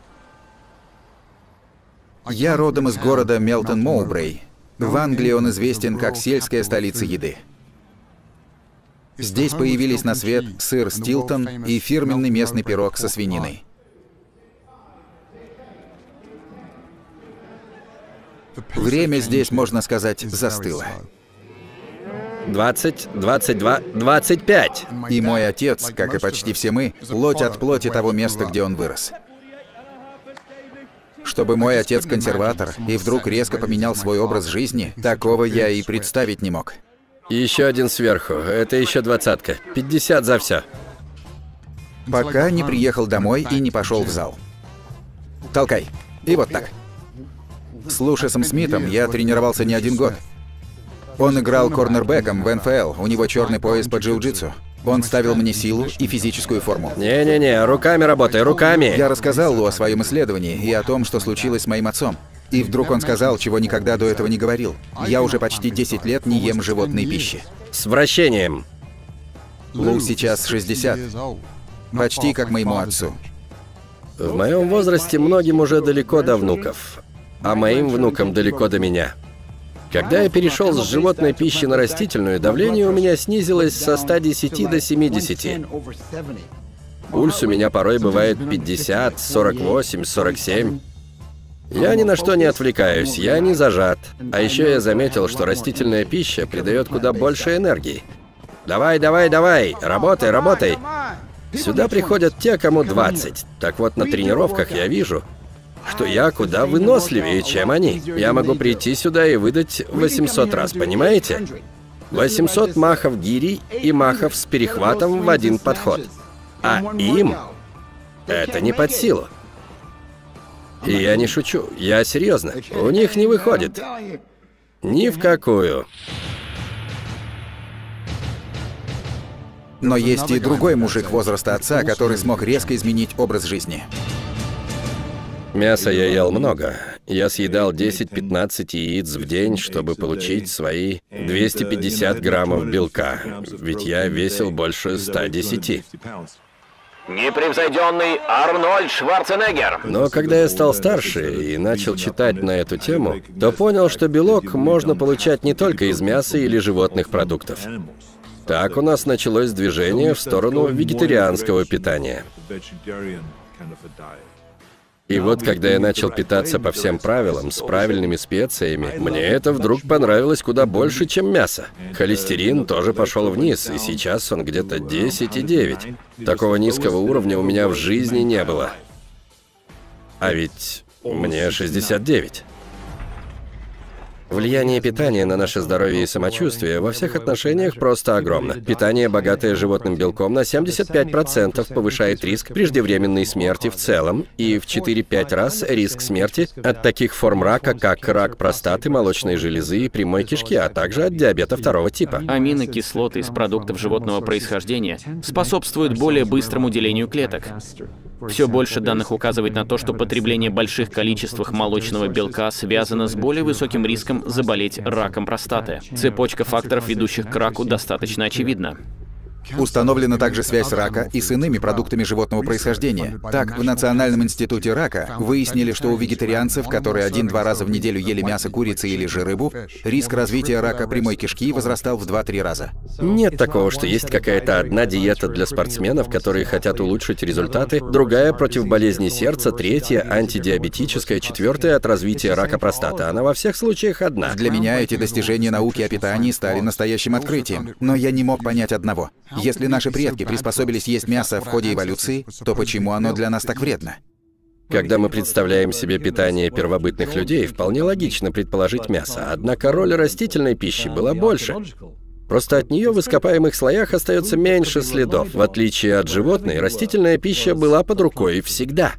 Я родом из города Мелтон-Моубрей. В Англии он известен как сельская столица еды. Здесь появились на свет сыр Стилтон и фирменный местный пирог со свининой. Время здесь, можно сказать, застыло. 20, 22, 25. И мой отец, как и почти все мы, плоть от плоти того места, где он вырос. Чтобы мой отец консерватор и вдруг резко поменял свой образ жизни, такого я и представить не мог. И еще один сверху. Это еще 20-ка. 50 за все. Пока не приехал домой и не пошел в зал. Толкай. И вот так. С Лушесом Смитом я тренировался не 1 год. Он играл корнербэком в НФЛ, у него черный пояс по джиу-джитсу. Он ставил мне силу и физическую форму. Не-не-не, руками работай, руками! Я рассказал Лу о своем исследовании и о том, что случилось с моим отцом. И вдруг он сказал, чего никогда до этого не говорил. Я уже почти 10 лет не ем животной пищи. С вращением. Лу сейчас 60. Почти как моему отцу. В моем возрасте многим уже далеко до внуков. А моим внукам далеко до меня. Когда я перешел с животной пищи на растительную, давление у меня снизилось со 110 до 70. Пульс у меня порой бывает 50, 48, 47. Я ни на что не отвлекаюсь, я не зажат. А еще я заметил, что растительная пища придает куда больше энергии. Давай, давай, давай, работай, работай. Сюда приходят те, кому 20. Так вот, на тренировках я вижу, что я куда выносливее, чем они. Я могу прийти сюда и выдать 800 раз, понимаете? 800 махов гири и махов с перехватом в один подход. А им это не под силу. И я не шучу, я серьезно. У них не выходит. Ни в какую. Но есть и другой мужик возраста отца, который смог резко изменить образ жизни. Мяса я ел много. Я съедал 10-15 яиц в день, чтобы получить свои 250 граммов белка. Ведь я весил больше 110. Непревзойденный Арнольд Шварценеггер. Но когда я стал старше и начал читать на эту тему, то понял, что белок можно получать не только из мяса или животных продуктов. Так у нас началось движение в сторону вегетарианского питания. И вот, когда я начал питаться по всем правилам, с правильными специями, мне это вдруг понравилось куда больше, чем мясо. Холестерин тоже пошел вниз, и сейчас он где-то 10,9. Такого низкого уровня у меня в жизни не было. А ведь мне 69. Влияние питания на наше здоровье и самочувствие во всех отношениях просто огромно. Питание, богатое животным белком, на 75% повышает риск преждевременной смерти в целом и в 4-5 раз риск смерти от таких форм рака, как рак простаты, молочной железы и прямой кишки, а также от диабета 2 типа. Аминокислоты из продуктов животного происхождения способствуют более быстрому делению клеток. Все больше данных указывает на то, что потребление больших количеств молочного белка связано с более высоким риском заболеть раком простаты. Цепочка факторов, ведущих к раку, достаточно очевидна. Установлена также связь рака и с иными продуктами животного происхождения. Так, в Национальном институте рака выяснили, что у вегетарианцев, которые 1-2 раза в неделю ели мясо курицы или же рыбу, риск развития рака прямой кишки возрастал в 2-3 раза. Нет такого, что есть какая-то одна диета для спортсменов, которые хотят улучшить результаты, другая против болезни сердца, третья антидиабетическая, четвертая от развития рака простаты. Она во всех случаях одна. Для меня эти достижения науки о питании стали настоящим открытием. Но я не мог понять одного. Если наши предки приспособились есть мясо в ходе эволюции, то почему оно для нас так вредно? Когда мы представляем себе питание первобытных людей, вполне логично предположить мясо. Однако роль растительной пищи была больше. Просто от нее в ископаемых слоях остается меньше следов. В отличие от животной, растительная пища была под рукой всегда.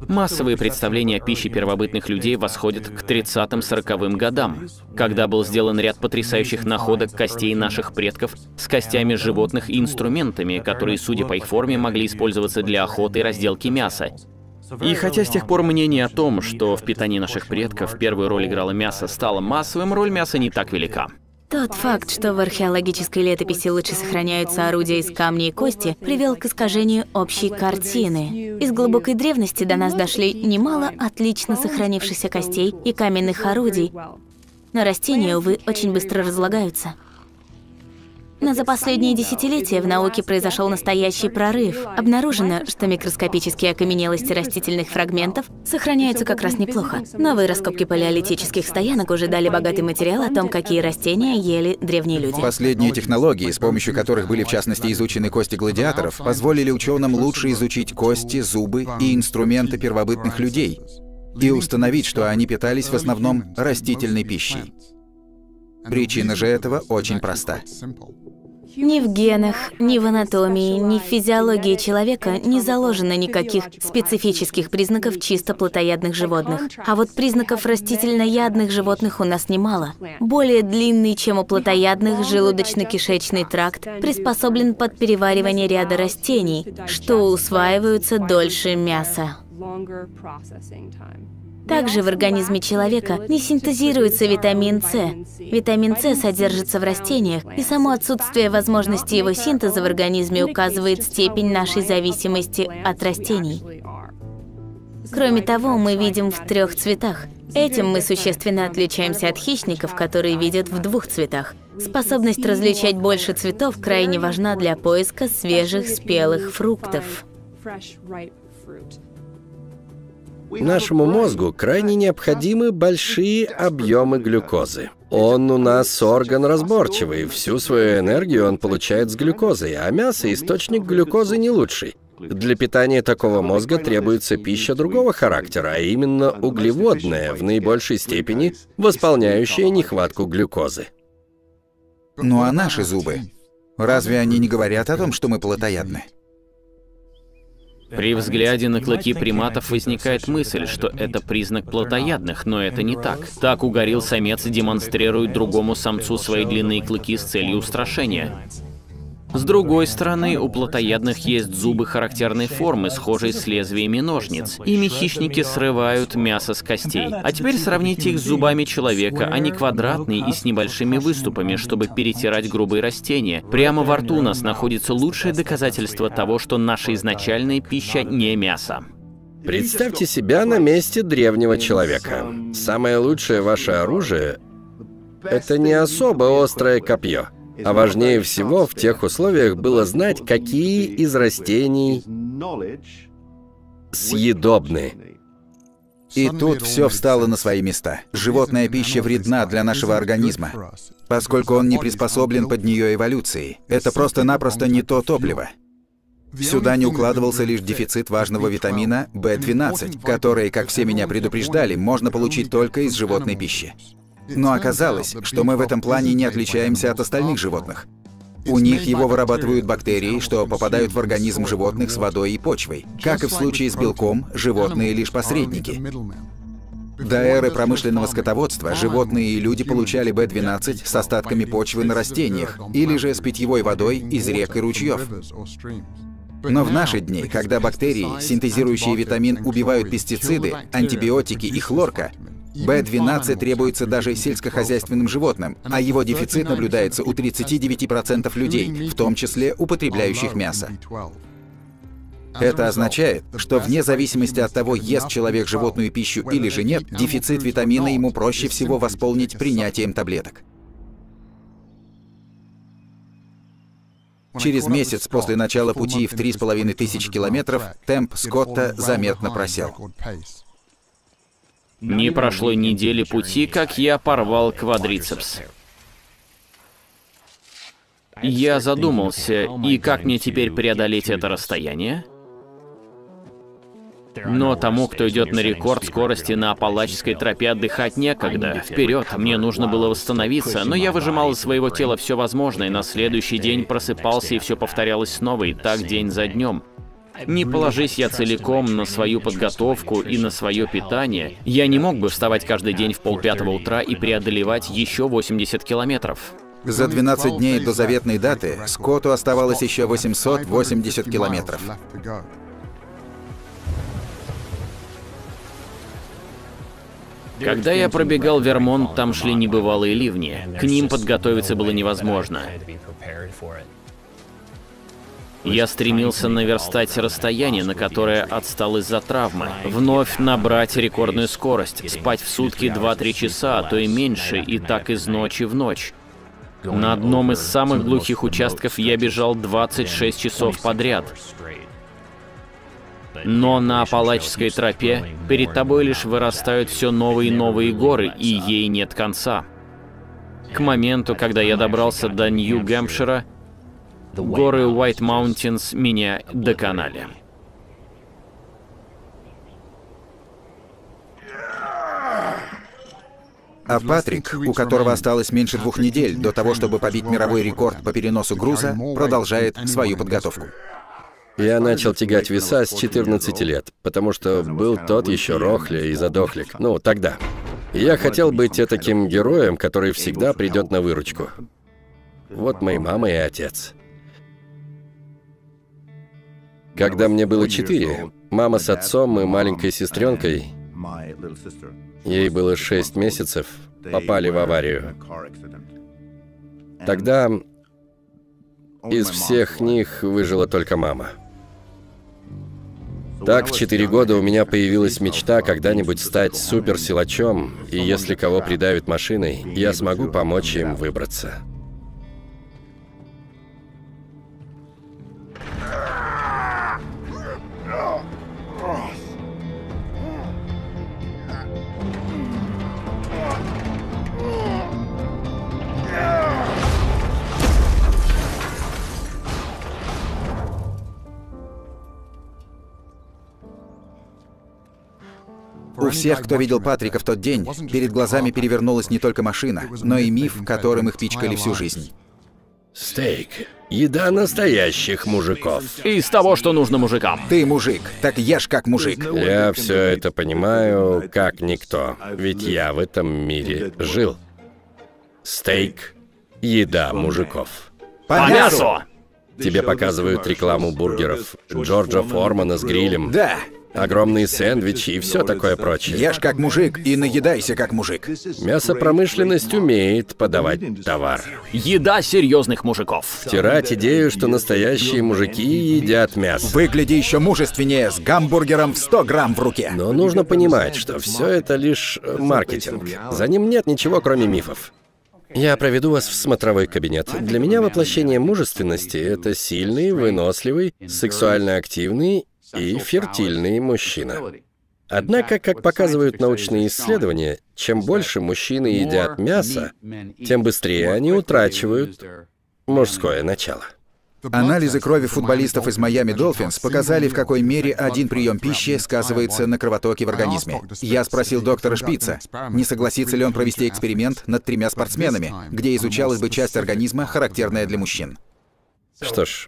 Массовые представления о пище первобытных людей восходят к 30-40-м годам, когда был сделан ряд потрясающих находок костей наших предков с костями животных и инструментами, которые, судя по их форме, могли использоваться для охоты и разделки мяса. И хотя с тех пор мнение о том, что в питании наших предков первую роль играло мясо, стало массовым, роль мяса не так велика. Тот факт, что в археологической летописи лучше сохраняются орудия из камня и кости, привел к искажению общей картины. Из глубокой древности до нас дошли немало отлично сохранившихся костей и каменных орудий, но растения, увы, очень быстро разлагаются. Но за последние десятилетия в науке произошел настоящий прорыв. Обнаружено, что микроскопические окаменелости растительных фрагментов сохраняются как раз неплохо. Новые раскопки палеолитических стоянок уже дали богатый материал о том, какие растения ели древние люди. Последние технологии, с помощью которых были в частности изучены кости гладиаторов, позволили ученым лучше изучить кости, зубы и инструменты первобытных людей и установить, что они питались в основном растительной пищей. Причина же этого очень проста. Ни в генах, ни в анатомии, ни в физиологии человека не заложено никаких специфических признаков чисто плотоядных животных. А вот признаков растительноядных животных у нас немало. Более длинный, чем у плотоядных, желудочно-кишечный тракт приспособлен под переваривание ряда растений, что усваиваются дольше мяса. Также в организме человека не синтезируется витамин С. Витамин С содержится в растениях, и само отсутствие возможности его синтеза в организме указывает степень нашей зависимости от растений. Кроме того, мы видим в 3 цветах. Этим мы существенно отличаемся от хищников, которые видят в 2 цветах. Способность различать больше цветов крайне важна для поиска свежих спелых фруктов. Нашему мозгу крайне необходимы большие объемы глюкозы. Он у нас орган разборчивый, всю свою энергию он получает с глюкозой, а мясо – источник глюкозы не лучший. Для питания такого мозга требуется пища другого характера, а именно углеводная, в наибольшей степени восполняющая нехватку глюкозы. Ну а наши зубы? Разве они не говорят о том, что мы плотоядны? При взгляде на клыки приматов возникает мысль, что это признак плотоядных, но это не так. Так угорел самец демонстрирует другому самцу свои длинные клыки с целью устрашения. С другой стороны, у плотоядных есть зубы характерной формы, схожие с лезвиями ножниц. Ими хищники срывают мясо с костей. А теперь сравните их с зубами человека. Они квадратные и с небольшими выступами, чтобы перетирать грубые растения. Прямо во рту у нас находится лучшее доказательство того, что наша изначальная пища не мясо. Представьте себя на месте древнего человека. Самое лучшее ваше оружие — это не особо острое копье. А важнее всего в тех условиях было знать, какие из растений съедобны. И тут все встало на свои места. Животная пища вредна для нашего организма, поскольку он не приспособлен под нее эволюцией. Это просто-напросто не то топливо. Сюда не укладывался лишь дефицит важного витамина B12, который, как все меня предупреждали, можно получить только из животной пищи. Но оказалось, что мы в этом плане не отличаемся от остальных животных. У них его вырабатывают бактерии, что попадают в организм животных с водой и почвой. Как и в случае с белком, животные лишь посредники. До эры промышленного скотоводства животные и люди получали B12 с остатками почвы на растениях или же с питьевой водой из рек и ручьев. Но в наши дни, когда бактерии, синтезирующие витамин, убивают пестициды, антибиотики и хлорка, B12 требуется даже сельскохозяйственным животным, а его дефицит наблюдается у 39% людей, в том числе употребляющих мясо. Это означает, что вне зависимости от того, ест человек животную пищу или же нет, дефицит витамина ему проще всего восполнить принятием таблеток. Через месяц после начала пути в 3500 километров темп Скотта заметно просел. Не прошло недели пути, как я порвал квадрицепс. Я задумался, и как мне теперь преодолеть это расстояние? Но тому, кто идет на рекорд скорости на Апалачской тропе, отдыхать некогда. Вперед, мне нужно было восстановиться, но я выжимал из своего тела все возможное, на следующий день просыпался, и все повторялось снова, и так день за днем. Не положись я целиком на свою подготовку и на свое питание, я не мог бы вставать каждый день в 4:30 утра и преодолевать еще 80 километров. За 12 дней до заветной даты Скотту оставалось еще 880 километров. Когда я пробегал Вермонт, там шли небывалые ливни. К ним подготовиться было невозможно. Я стремился наверстать расстояние, на которое отстал из-за травмы. Вновь набрать рекордную скорость, спать в сутки 2-3 часа, а то и меньше, и так из ночи в ночь. На одном из самых глухих участков я бежал 26 часов подряд. Но на Апалачской тропе перед тобой лишь вырастают все новые и новые горы, и ей нет конца. К моменту, когда я добрался до Нью-Гэмпшира, горы White Mountains меня доконали. А Патрик, у которого осталось меньше 2 недель до того, чтобы побить мировой рекорд по переносу груза, продолжает свою подготовку. Я начал тягать веса с 14 лет, потому что был тот еще рохля и задохлик. Ну, тогда. И я хотел быть таким героем, который всегда придет на выручку. Вот мои мама и отец. Когда мне было 4, мама с отцом и маленькой сестренкой, ей было 6 месяцев, попали в аварию. Тогда из всех них выжила только мама. Так, в 4 года у меня появилась мечта когда-нибудь стать суперсилачом, и если кого придавит машиной, я смогу помочь им выбраться. У всех, кто видел Патрика в тот день, перед глазами перевернулась не только машина, но и миф, которым их пичкали всю жизнь. Стейк. Еда настоящих мужиков. Из того, что нужно мужикам. Ты мужик, так ешь как мужик. Я все это понимаю, как никто. Ведь я в этом мире жил. Стейк. Еда мужиков. По мясу! Тебе показывают рекламу бургеров Джорджа Формана с грилем. Да. Огромные сэндвичи и все такое прочее. Ешь как мужик и наедайся как мужик. Мясопромышленность умеет подавать товар. Еда серьезных мужиков. Втирать идею, что настоящие мужики едят мясо. Выгляди еще мужественнее с гамбургером в 100 грамм в руке. Но нужно понимать, что все это лишь маркетинг. За ним нет ничего, кроме мифов. Я проведу вас в смотровой кабинет. Для меня воплощение мужественности — это сильный, выносливый, сексуально активный и фертильный мужчина. Однако, как показывают научные исследования, чем больше мужчины едят мясо, тем быстрее они утрачивают мужское начало. Анализы крови футболистов из Майами Долфинс показали, в какой мере один прием пищи сказывается на кровотоке в организме. Я спросил доктора Шпица, не согласится ли он провести эксперимент над 3 спортсменами, где изучалась бы часть организма, характерная для мужчин. Что ж,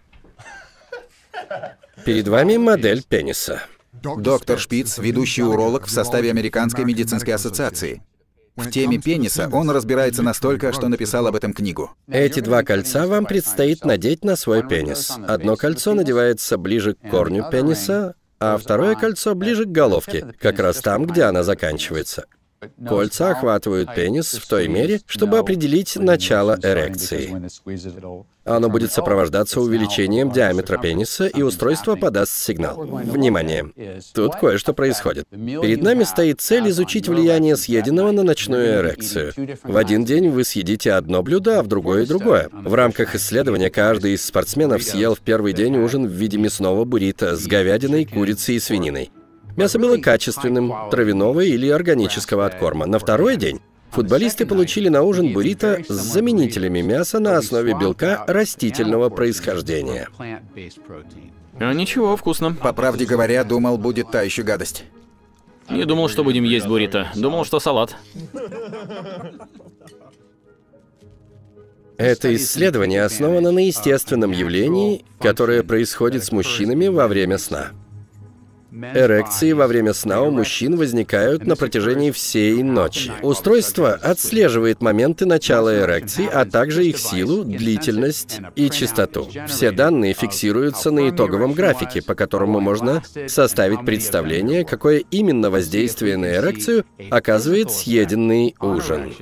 перед вами модель пениса. Доктор Шпиц — ведущий уролог в составе Американской медицинской ассоциации. В теме пениса он разбирается настолько, что написал об этом книгу. Эти 2 кольца вам предстоит надеть на свой пенис. Одно кольцо надевается ближе к корню пениса, а второе кольцо ближе к головке, как раз там, где она заканчивается. Кольца охватывают пенис в той мере, чтобы определить начало эрекции. Оно будет сопровождаться увеличением диаметра пениса, и устройство подаст сигнал. Внимание! Тут кое-что происходит. Перед нами стоит цель изучить влияние съеденного на ночную эрекцию. В один день вы съедите одно блюдо, а в другое — другое. В рамках исследования каждый из спортсменов съел в первый день ужин в виде мясного буррито с говядиной, курицей и свининой. Мясо было качественным, травяного или органического откорма. На второй день футболисты получили на ужин буррито с заменителями мяса на основе белка растительного происхождения. Ничего, вкусно. По правде говоря, думал, будет та еще гадость. Не думал, что будем есть буррито. Думал, что салат. Это исследование основано на естественном явлении, которое происходит с мужчинами во время сна. Эрекции во время сна у мужчин возникают на протяжении всей ночи. Устройство отслеживает моменты начала эрекций, а также их силу, длительность и частоту. Все данные фиксируются на итоговом графике, по которому можно составить представление, какое именно воздействие на эрекцию оказывает съеденный ужин.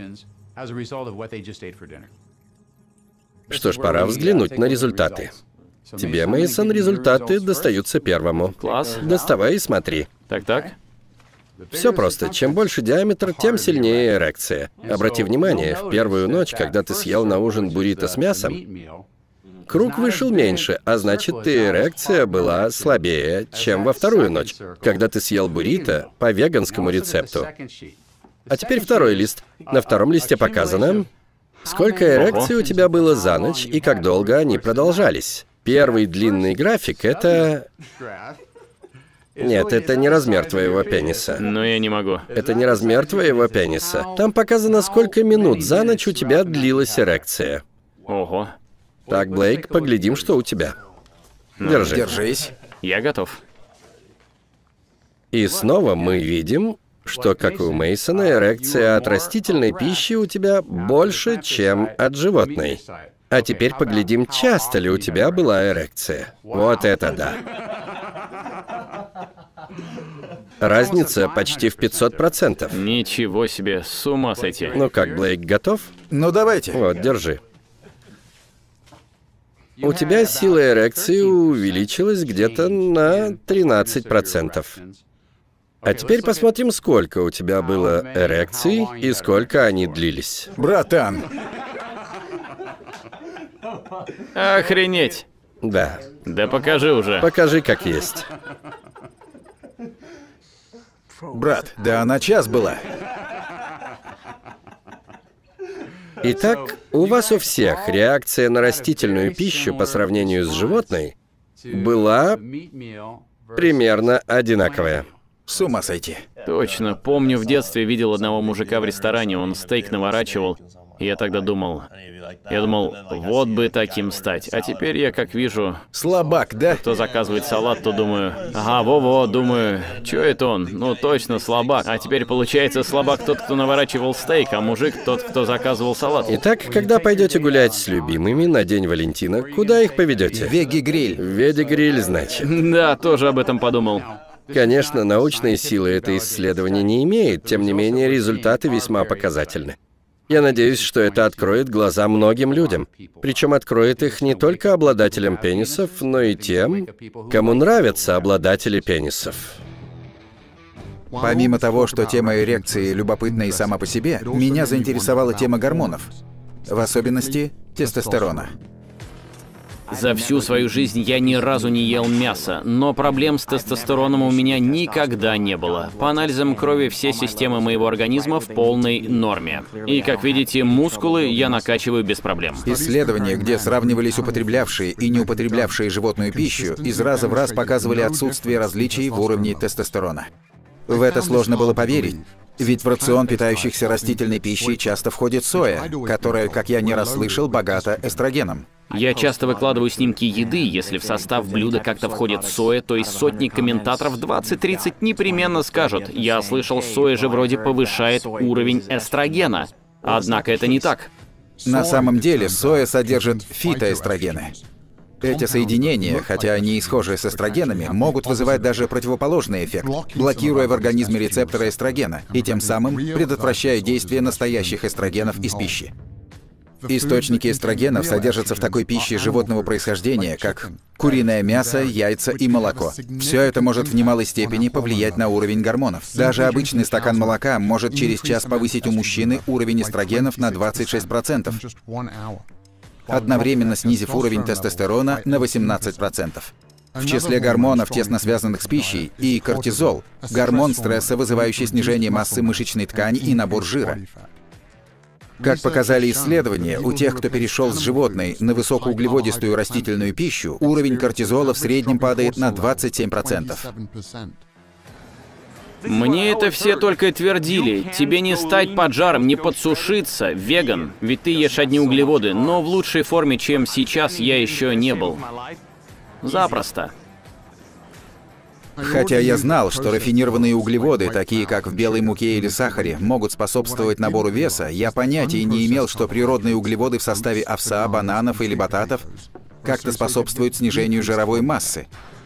Что ж, пора взглянуть на результаты. Тебе, Мейсон, результаты достаются первому. Класс. Доставай и смотри. Так. Все просто. Чем больше диаметр, тем сильнее эрекция. Обрати внимание, в первую ночь, когда ты съел на ужин буррито с мясом, круг вышел меньше, а значит, эрекция была слабее, чем во вторую ночь, когда ты съел буррито по веганскому рецепту. А теперь второй лист. На втором листе показано, сколько эрекций у тебя было за ночь и как долго они продолжались. Первый длинный график — это... Нет, это не размер твоего пениса. Но я не могу. Это не размер твоего пениса. Там показано, сколько минут за ночь у тебя длилась эрекция. Ого. Так, Блейк, поглядим, что у тебя. Держи. Держись. Я готов. И снова мы видим, что, как и у Мейсона, эрекция от растительной пищи у тебя больше, чем от животной. А теперь поглядим, часто ли у тебя была эрекция. Вот это да. Разница почти в 500%. Ничего себе, с ума сойти. Ну как, Блейк, готов? Ну давайте. Вот, держи. У тебя сила эрекции увеличилась где-то на 13%. А теперь посмотрим, сколько у тебя было эрекций и сколько они длились. Братан. Охренеть. Да. Да покажи уже. Покажи, как есть. Брат, да она час была. Итак, у вас у всех реакция на растительную пищу по сравнению с животной была примерно одинаковая. С ума сойти. Точно. Помню, в детстве видел одного мужика в ресторане, он стейк наворачивал. И я тогда думал, вот бы таким стать. А теперь я как вижу, Слабак, да? кто заказывает салат, то думаю, ага, во-во, думаю, чё это он? Ну точно, слабак. А теперь получается, слабак тот, кто наворачивал стейк, а мужик тот, кто заказывал салат. Итак, когда пойдете гулять с любимыми на День Валентина, куда их поведете? Веги-гриль. Веди-гриль, значит. Да, тоже об этом подумал. Конечно, научной силы это исследование не имеет, тем не менее, результаты весьма показательны. Я надеюсь, что это откроет глаза многим людям. Причем откроет их не только обладателям пенисов, но и тем, кому нравятся обладатели пенисов. Помимо того, что тема эрекции любопытна и сама по себе, меня заинтересовала тема гормонов. В особенности тестостерона. За всю свою жизнь я ни разу не ел мясо, но проблем с тестостероном у меня никогда не было. По анализам крови все системы моего организма в полной норме. И, как видите, мускулы я накачиваю без проблем. Исследования, где сравнивались употреблявшие и не употреблявшие животную пищу, из раза в раз показывали отсутствие различий в уровне тестостерона. В это сложно было поверить, ведь в рацион питающихся растительной пищей часто входит соя, которая, как я не раз слышал, богата эстрогеном. Я часто выкладываю снимки еды, если в состав блюда как-то входит соя, то из сотни комментаторов 20-30 непременно скажут: «Я слышал, соя же вроде повышает уровень эстрогена». Однако это не так. На самом деле соя содержит фитоэстрогены. Эти соединения, хотя они и схожи с эстрогенами, могут вызывать даже противоположный эффект, блокируя в организме рецепторы эстрогена и тем самым предотвращая действие настоящих эстрогенов из пищи. Источники эстрогенов содержатся в такой пище животного происхождения, как куриное мясо, яйца и молоко. Все это может в немалой степени повлиять на уровень гормонов. Даже обычный стакан молока может через час повысить у мужчины уровень эстрогенов на 26%, одновременно снизив уровень тестостерона на 18%. В числе гормонов, тесно связанных с пищей, и кортизол – гормон стресса, вызывающий снижение массы мышечной ткани и набор жира. Как показали исследования, у тех, кто перешел с животной на высокоуглеводистую растительную пищу, уровень кортизола в среднем падает на 27%. Мне это все только и твердили. Тебе не стать поджаром, не подсушиться, веган. Ведь ты ешь одни углеводы, но в лучшей форме, чем сейчас, я еще не был. Запросто. Хотя я знал, что рафинированные углеводы, такие как в белой муке или сахаре, могут способствовать набору веса, я понятия не имел, что природные углеводы в составе овса, бананов или бататов как-то способствуют снижению жировой массы.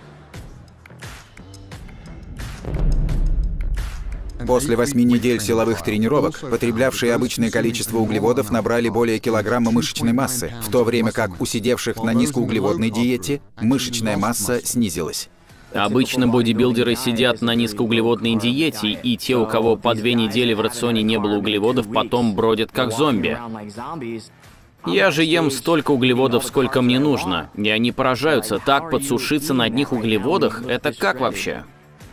После 8 недель силовых тренировок, потреблявшие обычное количество углеводов набрали более килограмма мышечной массы, в то время как у сидевших на низкоуглеводной диете мышечная масса снизилась. Обычно бодибилдеры сидят на низкоуглеводной диете, и те, у кого по 2 недели в рационе не было углеводов, потом бродят как зомби. Я же ем столько углеводов, сколько мне нужно, и они поражаются. Так подсушиться на одних углеводах — это как вообще?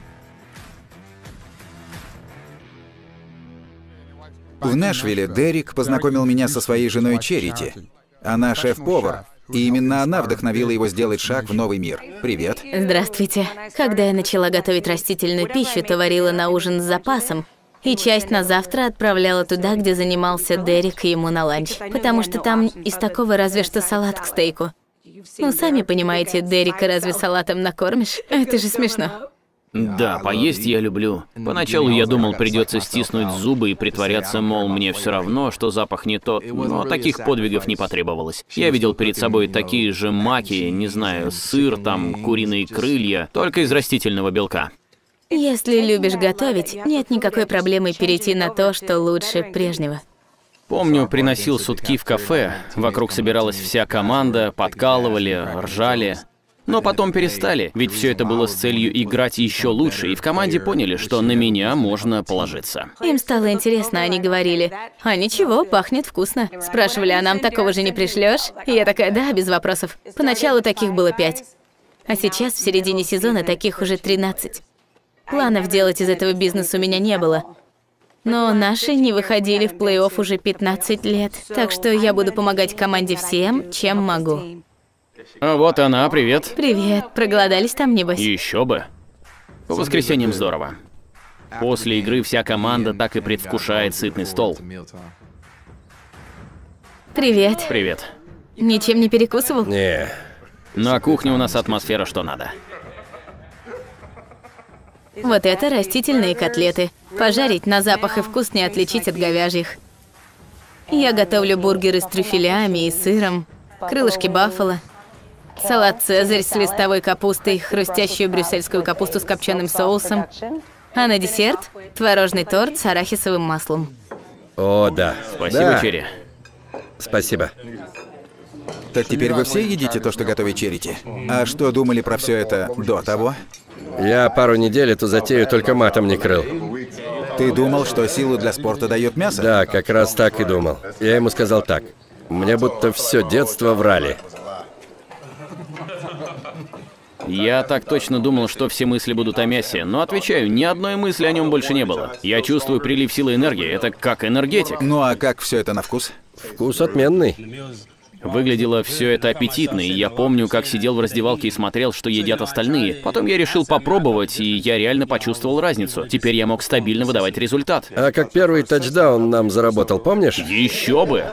В Нэшвилле Дерек познакомил меня со своей женой Черити. Она шеф-повар, и именно она вдохновила его сделать шаг в новый мир. Привет. Здравствуйте. Когда я начала готовить растительную пищу, то варила на ужин с запасом, и часть на завтра отправляла туда, где занимался Дерек, ему на ланч. Потому что там из такого разве что салат к стейку. Ну, сами понимаете, Дерека разве салатом накормишь? Это же смешно. Да, поесть я люблю. Поначалу я думал, придется стиснуть зубы и притворяться, мол, мне все равно, что запах не тот, но таких подвигов не потребовалось. Я видел перед собой такие же маки, не знаю, сыр, там, куриные крылья, только из растительного белка. Если любишь готовить, нет никакой проблемы перейти на то, что лучше прежнего. Помню, приносил сутки в кафе, вокруг собиралась вся команда, подкалывали, ржали. Но потом перестали, ведь все это было с целью играть еще лучше, и в команде поняли, что на меня можно положиться. Им стало интересно, они говорили: «А ничего, пахнет вкусно». Спрашивали: «А нам такого же не пришлешь?» И я такая: «Да, без вопросов». Поначалу таких было 5, а сейчас, в середине сезона, таких уже 13. Планов делать из этого бизнес у меня не было. Но наши не выходили в плей-офф уже 15 лет, так что я буду помогать команде всем, чем могу. А вот она, привет. Привет, проголодались там, небось? Еще бы. По воскресеньям здорово. После игры вся команда так и предвкушает сытный стол. Привет. Привет. Ничем не перекусывал? Не. На кухне у нас атмосфера что надо. Вот это растительные котлеты. Пожарить на запах и вкус не отличить от говяжьих. Я готовлю бургеры с трюфелями и сыром, крылышки баффало, салат «Цезарь» с листовой капустой, хрустящую брюссельскую капусту с копченым соусом, а на десерт – творожный торт с арахисовым маслом. О, да. Спасибо, Черри. Спасибо. Так теперь вы все едите то, что готовит Черити? А что думали про все это до того? Я пару недель эту затею только матом не крыл. Ты думал, что силу для спорта дает мясо? Да, как раз так и думал. Я ему сказал так: мне будто все детство врали. Я так точно думал, что все мысли будут о мясе, но отвечаю, ни одной мысли о нем больше не было. Я чувствую прилив силы энергии, это как энергетик. Ну а как все это на вкус? Вкус отменный. Выглядело все это аппетитно, и я помню, как сидел в раздевалке и смотрел, что едят остальные. Потом я решил попробовать, и я реально почувствовал разницу. Теперь я мог стабильно выдавать результат. А как первый тачдаун нам заработал, помнишь? Еще бы!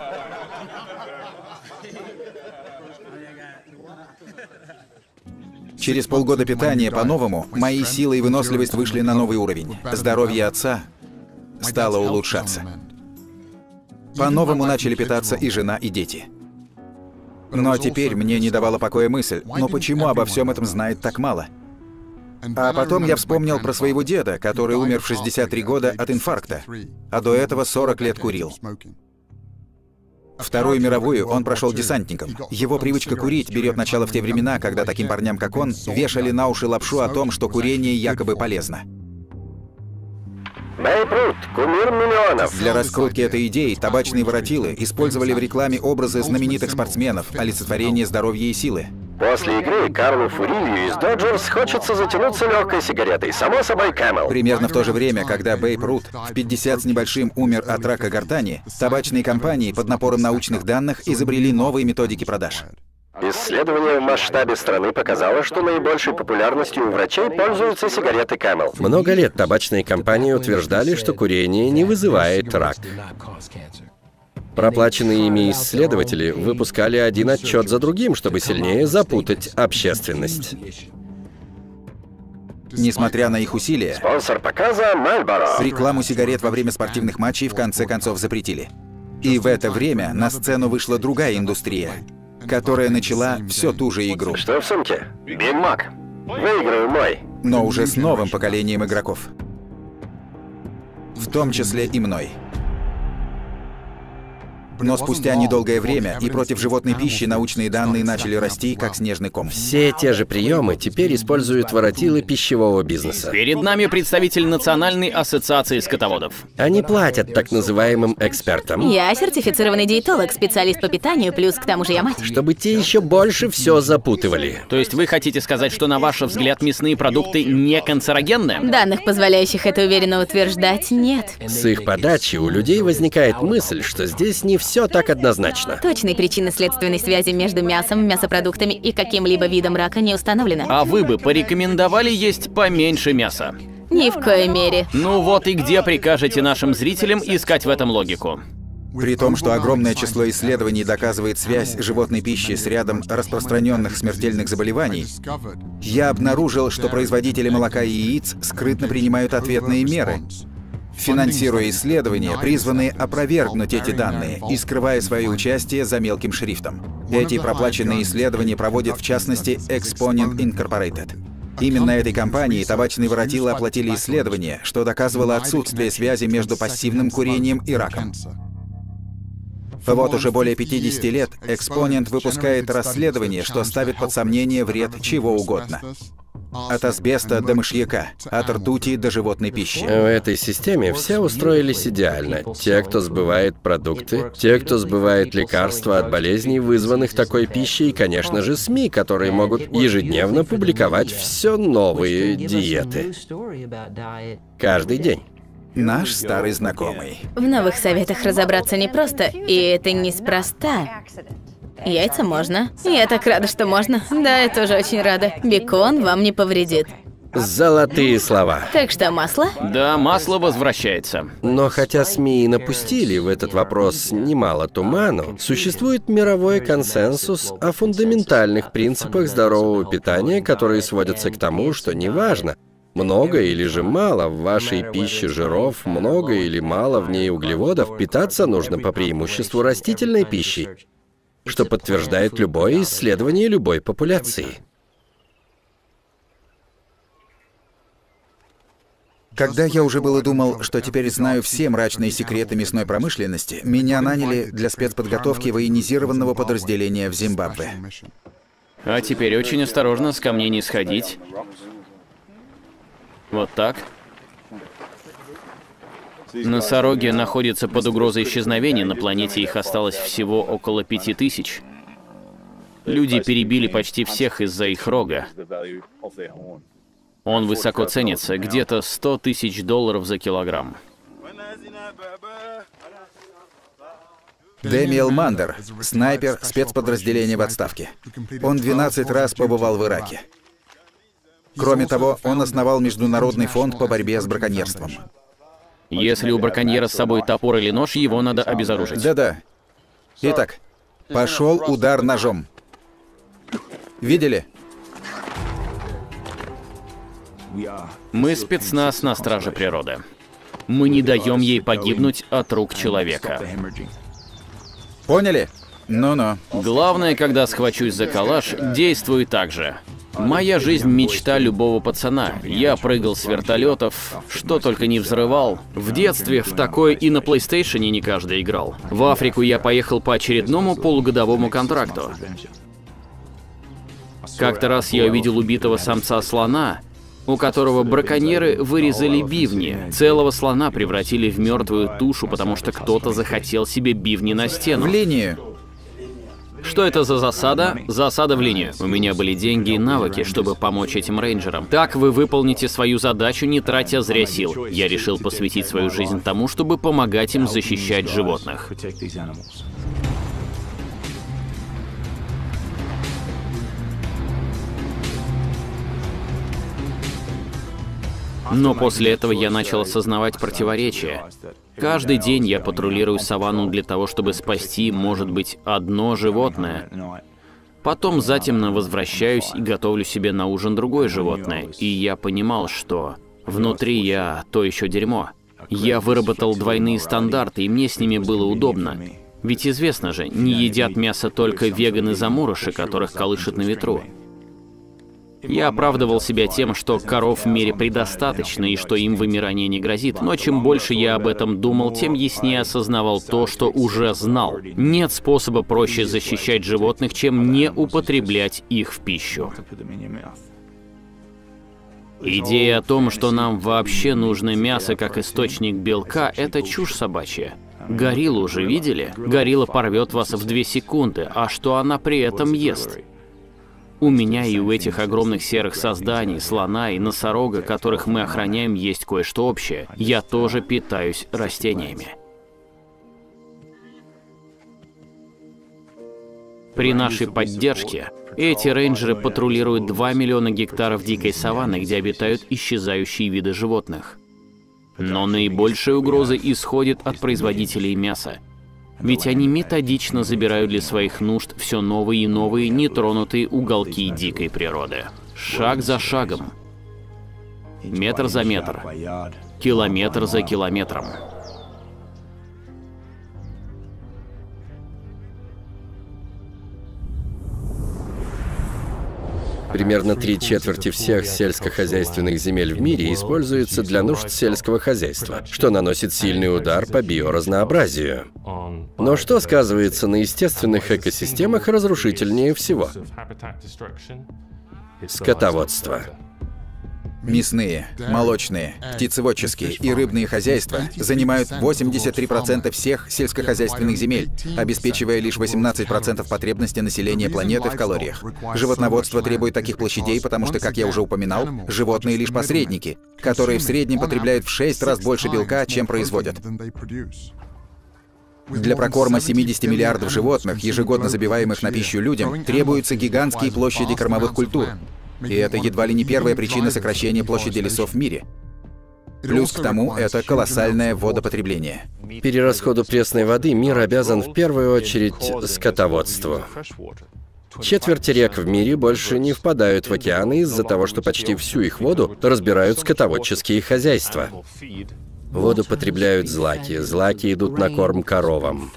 Через полгода питания по-новому мои силы и выносливость вышли на новый уровень. Здоровье отца стало улучшаться. По-новому начали питаться и жена, и дети. Но теперь мне не давала покоя мысль: но почему обо всем этом знает так мало? А потом я вспомнил про своего деда, который умер в 63 года от инфаркта, а до этого 40 лет курил. Вторую мировую он прошел десантником. Его привычка курить берет начало в те времена, когда таким парням, как он, вешали на уши лапшу о том, что курение якобы полезно. Бейб Рут, кумир миллионов. Для раскрутки этой идеи табачные воротилы использовали в рекламе образы знаменитых спортсменов, олицетворение здоровья и силы. После игры Карлу Фурилью из Доджерс хочется затянуться легкой сигаретой, само собой Camel. Примерно в то же время, когда Бейб Рут в 50 с небольшим умер от рака гортани, табачные компании под напором научных данных изобрели новые методики продаж. Исследование в масштабе страны показало, что наибольшей популярностью у врачей пользуются сигареты Camel. Много лет табачные компании утверждали, что курение не вызывает рак. Проплаченные ими исследователи выпускали один отчет за другим, чтобы сильнее запутать общественность. Несмотря на их усилия, Спонсор показа Marlboro. рекламу сигарет во время спортивных матчей в конце концов запретили. И в это время на сцену вышла другая индустрия, которая начала все ту же игру, Что в сумке? Биг Мак. Выиграю мой. но уже с новым поколением игроков. В том числе и мной. Но спустя недолгое время и против животной пищи научные данные начали расти, как снежный ком. Все те же приемы теперь используют воротилы пищевого бизнеса. Перед нами представитель Национальной ассоциации скотоводов. Они платят так называемым экспертам, Я сертифицированный диетолог, специалист по питанию, плюс к тому же я мать. чтобы те еще больше все запутывали. То есть вы хотите сказать, что, на ваш взгляд, мясные продукты не канцерогенны? Данных, позволяющих это уверенно утверждать, нет. С их подачи у людей возникает мысль, что здесь не все так однозначно. Точной причинно-следственной связи между мясом, мясопродуктами и каким-либо видом рака не установлено. А вы бы порекомендовали есть поменьше мяса? Ни в коей мере. Ну вот и где прикажете нашим зрителям искать в этом логику? При том, что огромное число исследований доказывает связь животной пищи с рядом распространенных смертельных заболеваний, я обнаружил, что производители молока и яиц скрытно принимают ответные меры, финансируя исследования, призванные опровергнуть эти данные и скрывая свое участие за мелким шрифтом. Эти проплаченные исследования проводит, в частности, Exponent Incorporated. Именно этой компании табачные воротилы оплатили исследование, что доказывало отсутствие связи между пассивным курением и раком. Вот уже более 50 лет Exponent выпускает расследование, что ставит под сомнение вред чего угодно. От асбеста до мышьяка, от ртути до животной пищи. В этой системе все устроились идеально. Те, кто сбывает продукты, те, кто сбывает лекарства от болезней, вызванных такой пищей, и, конечно же, СМИ, которые могут ежедневно публиковать все новые диеты. Каждый день. Наш старый знакомый. В новых советах разобраться непросто, и это неспроста. Яйца можно. Я так рада, что можно. Да, я тоже очень рада. Бекон вам не повредит. Золотые слова. Так что масло? Да, масло возвращается. Но хотя СМИ и напустили в этот вопрос немало туману, существует мировой консенсус о фундаментальных принципах здорового питания, которые сводятся к тому, что неважно, много или же мало в вашей пище жиров, много или мало в ней углеводов, питаться нужно по преимуществу растительной пищей, что подтверждает любое исследование любой популяции. Когда я уже было думал, что теперь знаю все мрачные секреты мясной промышленности, меня наняли для спецподготовки военизированного подразделения в Зимбабве. А теперь очень осторожно, с камней не сходить. Вот так. Носороги находятся под угрозой исчезновения, на планете их осталось всего около 5000. Люди перебили почти всех из-за их рога. Он высоко ценится, где-то $100 000 за килограмм. Дэмиэл Мандер, снайпер спецподразделения в отставке. Он 12 раз побывал в Ираке. Кроме того, он основал Международный фонд по борьбе с браконьерством. Если у браконьера с собой топор или нож, его надо обезоружить. Да-да. Итак, пошел удар ножом. Видели? Мы спецназ на страже природы. Мы не даем ей погибнуть от рук человека. Поняли? Ну-ну. Главное, когда схвачусь за калаш, действуй так же. Моя жизнь — мечта любого пацана. Я прыгал с вертолетов, что только не взрывал. В детстве в такое и на PlayStation не каждый играл. В Африку я поехал по очередному полугодовому контракту. Как-то раз я увидел убитого самца слона, у которого браконьеры вырезали бивни. Целого слона превратили в мертвую тушу, потому что кто-то захотел себе бивни на стену. В линию. Что это за засада? Засада в линию. У меня были деньги и навыки, чтобы помочь этим рейнджерам. Так вы выполните свою задачу, не тратя зря сил. Я решил посвятить свою жизнь тому, чтобы помогать им защищать животных. Но после этого я начал осознавать противоречия. Каждый день я патрулирую саванну для того, чтобы спасти, может быть, одно животное. Потом затемно возвращаюсь и готовлю себе на ужин другое животное. И я понимал, что внутри я то еще дерьмо. Я выработал двойные стандарты, и мне с ними было удобно. Ведь известно же, не едят мясо только веганы-замурыши, которых колышет на ветру. Я оправдывал себя тем, что коров в мире предостаточно и что им вымирание не грозит. Но чем больше я об этом думал, тем яснее осознавал то, что уже знал. Нет способа проще защищать животных, чем не употреблять их в пищу. Идея о том, что нам вообще нужно мясо как источник белка, это чушь собачья. Гориллу уже видели? Горилла порвет вас в 2 секунды, а что она при этом ест? У меня и у этих огромных серых созданий, слона и носорога, которых мы охраняем, есть кое-что общее. Я тоже питаюсь растениями. При нашей поддержке эти рейнджеры патрулируют 2 миллиона гектаров дикой саванны, где обитают исчезающие виды животных. Но наибольшая угроза исходит от производителей мяса. Ведь они методично забирают для своих нужд все новые и новые нетронутые уголки дикой природы. Шаг за шагом. Метр за метр. Километр за километром. Примерно 3/4 всех сельскохозяйственных земель в мире используется для нужд сельского хозяйства, что наносит сильный удар по биоразнообразию. Но что сказывается на естественных экосистемах разрушительнее всего? Скотоводство. Мясные, молочные, птицеводческие и рыбные хозяйства занимают 83% всех сельскохозяйственных земель, обеспечивая лишь 18% потребности населения планеты в калориях. Животноводство требует таких площадей, потому что, как я уже упоминал, животные лишь посредники, которые в среднем потребляют в 6 раз больше белка, чем производят. Для прокорма 70 миллиардов животных, ежегодно забиваемых на пищу людям, требуются гигантские площади кормовых культур. И это едва ли не первая причина сокращения площади лесов в мире. Плюс к тому, это колоссальное водопотребление. Перерасходу пресной воды мир обязан в первую очередь скотоводству. 1/4 рек в мире больше не впадают в океаны из-за того, что почти всю их воду разбирают скотоводческие хозяйства. Воду потребляют злаки, злаки идут на корм коровам.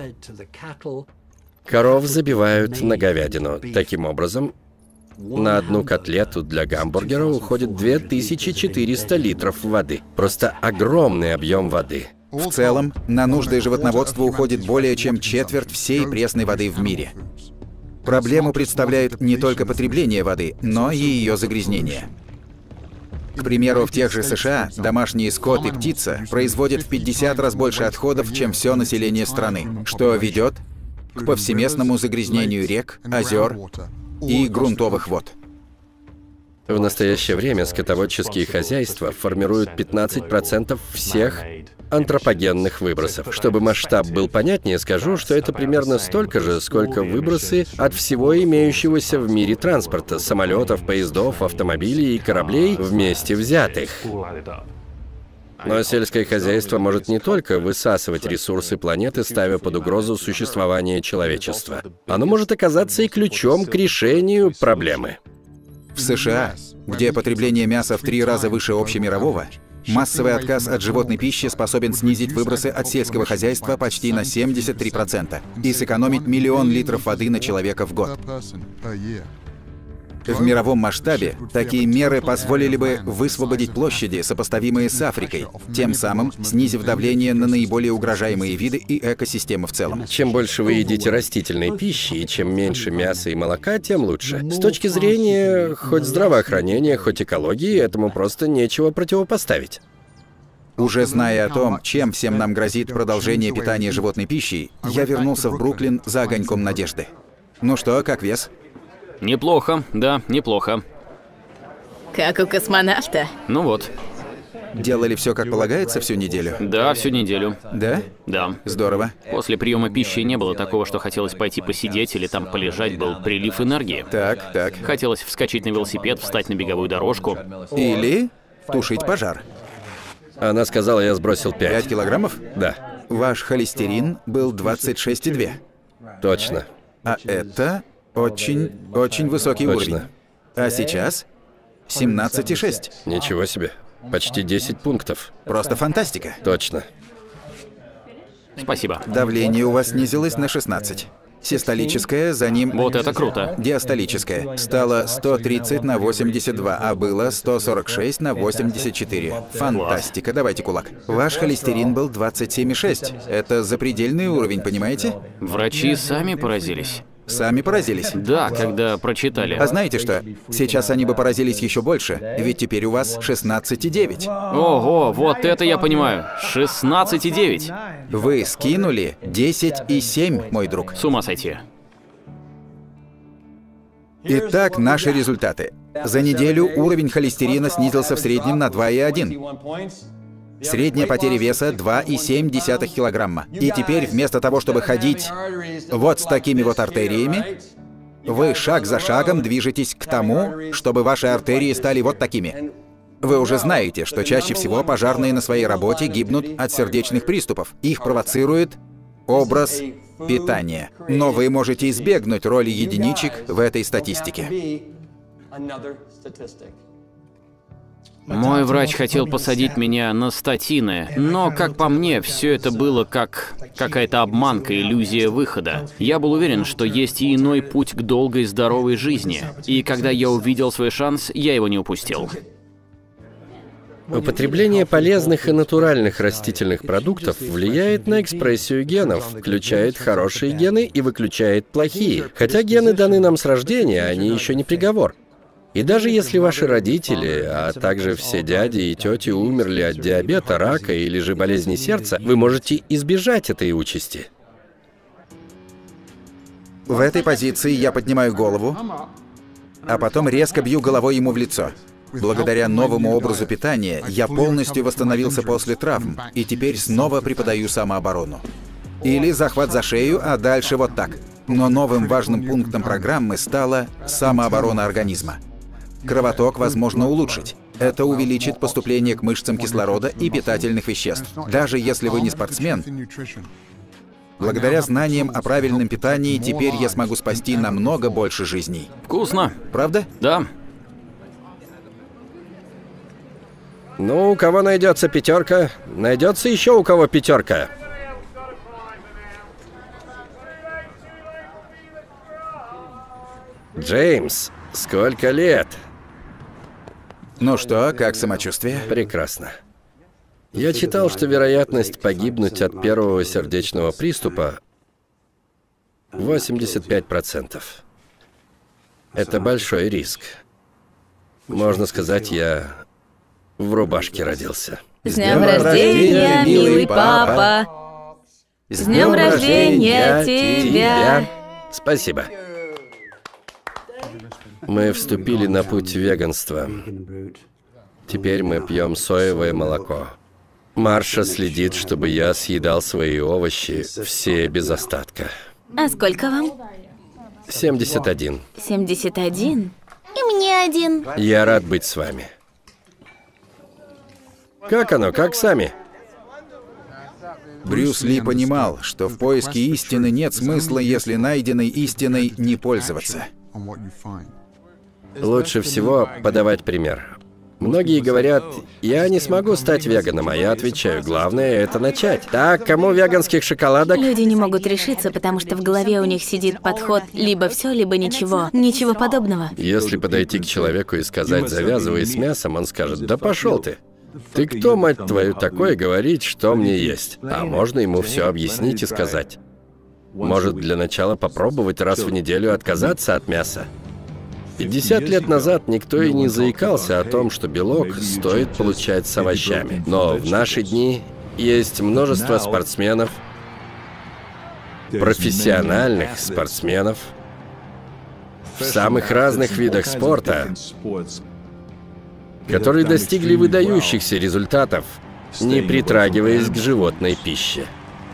Коров забивают на говядину. Таким образом, на одну котлету для гамбургера уходит 2400 литров воды. Просто огромный объем воды. В целом, на нужды животноводства уходит более чем 1/4 всей пресной воды в мире. Проблему представляет не только потребление воды, но и ее загрязнение. К примеру, в тех же США домашний скот и птица производят в 50 раз больше отходов, чем все население страны, что ведет к повсеместному загрязнению рек, озер и грунтовых вод. В настоящее время скотоводческие хозяйства формируют 15% всех антропогенных выбросов. Чтобы масштаб был понятнее, скажу, что это примерно столько же, сколько выбросы от всего имеющегося в мире транспорта, самолетов, поездов, автомобилей и кораблей вместе взятых. Но сельское хозяйство может не только высасывать ресурсы планеты, ставя под угрозу существование человечества. Оно может оказаться и ключом к решению проблемы. В США, где потребление мяса в 3 раза выше общемирового, массовый отказ от животной пищи способен снизить выбросы от сельского хозяйства почти на 73% и сэкономить 1 000 000 литров воды на человека в год. В мировом масштабе такие меры позволили бы высвободить площади, сопоставимые с Африкой, тем самым снизив давление на наиболее угрожаемые виды и экосистемы в целом. Чем больше вы едите растительной пищи, и чем меньше мяса и молока, тем лучше. С точки зрения хоть здравоохранения, хоть экологии, этому просто нечего противопоставить. Уже зная о том, чем всем нам грозит продолжение питания животной пищей, я вернулся в Бруклин за огоньком надежды. Ну что, как вес? Неплохо, да, неплохо. Как у космонавта. Ну вот. Делали все как полагается всю неделю? Да, всю неделю. Да? Да. Здорово. После приема пищи не было такого, что хотелось пойти посидеть или там полежать, был прилив энергии. Так. Хотелось вскочить на велосипед, встать на беговую дорожку. Или тушить пожар. Она сказала, я сбросил 5. 5 килограммов? Да. Ваш холестерин был 26,2. Точно. А это очень высокий Точно. уровень. А сейчас 17,6. Ничего себе. Почти 10 пунктов. Просто фантастика. Точно. Спасибо. Давление у вас снизилось на 16. Систолическое, за ним... Вот это круто. Диастолическое. Стало 130 на 82, а было 146 на 84. Фантастика. Давайте кулак. Ваш холестерин был 27,6. Это запредельный уровень, понимаете? Врачи сами поразились. Сами поразились. Да, когда прочитали. А знаете что? Сейчас они бы поразились еще больше, ведь теперь у вас 16,9. Ого, вот это я понимаю. 16,9. Вы скинули 10,7, мой друг. С ума сойти. Итак, наши результаты. За неделю уровень холестерина снизился в среднем на 2,1. Средняя потеря веса 2,7 килограмма. И теперь вместо того, чтобы ходить вот с такими вот артериями, вы шаг за шагом движетесь к тому, чтобы ваши артерии стали вот такими. Вы уже знаете, что чаще всего пожарные на своей работе гибнут от сердечных приступов. Их провоцирует образ питания. Но вы можете избегнуть роли единичек в этой статистике. Мой врач хотел посадить меня на статины, но, как по мне, все это было как какая-то обманка, иллюзия выхода. Я был уверен, что есть и иной путь к долгой здоровой жизни. И когда я увидел свой шанс, я его не упустил. Употребление полезных и натуральных растительных продуктов влияет на экспрессию генов, включает хорошие гены и выключает плохие. Хотя гены даны нам с рождения, они еще не приговор. И даже если ваши родители, а также все дяди и тети умерли от диабета, рака или же болезни сердца, вы можете избежать этой участи. В этой позиции я поднимаю голову, а потом резко бью головой ему в лицо. Благодаря новому образу питания я полностью восстановился после травм и теперь снова преподаю самооборону. Или захват за шею, а дальше вот так. Но новым важным пунктом программы стала самооборона организма. Кровоток возможно улучшить. Это увеличит поступление к мышцам кислорода и питательных веществ. Даже если вы не спортсмен, благодаря знаниям о правильном питании теперь я смогу спасти намного больше жизней. Вкусно. Правда? Да. Ну, у кого найдется пятерка, найдется еще у кого пятерка. Джеймс, сколько лет? Ну что, как самочувствие? Прекрасно. Я читал, что вероятность погибнуть от первого сердечного приступа 85%. Это большой риск. Можно сказать, я в рубашке родился. С днем рождения, милый папа! С днем рождения тебя! Спасибо. Мы вступили на путь веганства. Теперь мы пьем соевое молоко. Марша следит, чтобы я съедал свои овощи все без остатка. А сколько вам? 71. 71? И мне 1. Я рад быть с вами. Как оно? Как сами? Брюс Ли понимал, что в поиске истины нет смысла, если найденной истиной не пользоваться. Лучше всего подавать пример. Многие говорят, я не смогу стать веганом, а я отвечаю, главное это начать. Так, кому веганских шоколадок? Люди не могут решиться, потому что в голове у них сидит подход либо все, либо ничего. Ничего подобного. Если подойти к человеку и сказать, завязывай с мясом, он скажет, да пошел ты. Ты кто, мать твою, такой говорить, что мне есть? А можно ему все объяснить и сказать. Может, для начала попробовать раз в неделю отказаться от мяса? 50 лет назад никто и не заикался о том, что белок стоит получать с овощами. Но в наши дни есть множество спортсменов, профессиональных спортсменов, в самых разных видах спорта, которые достигли выдающихся результатов, не притрагиваясь к животной пище.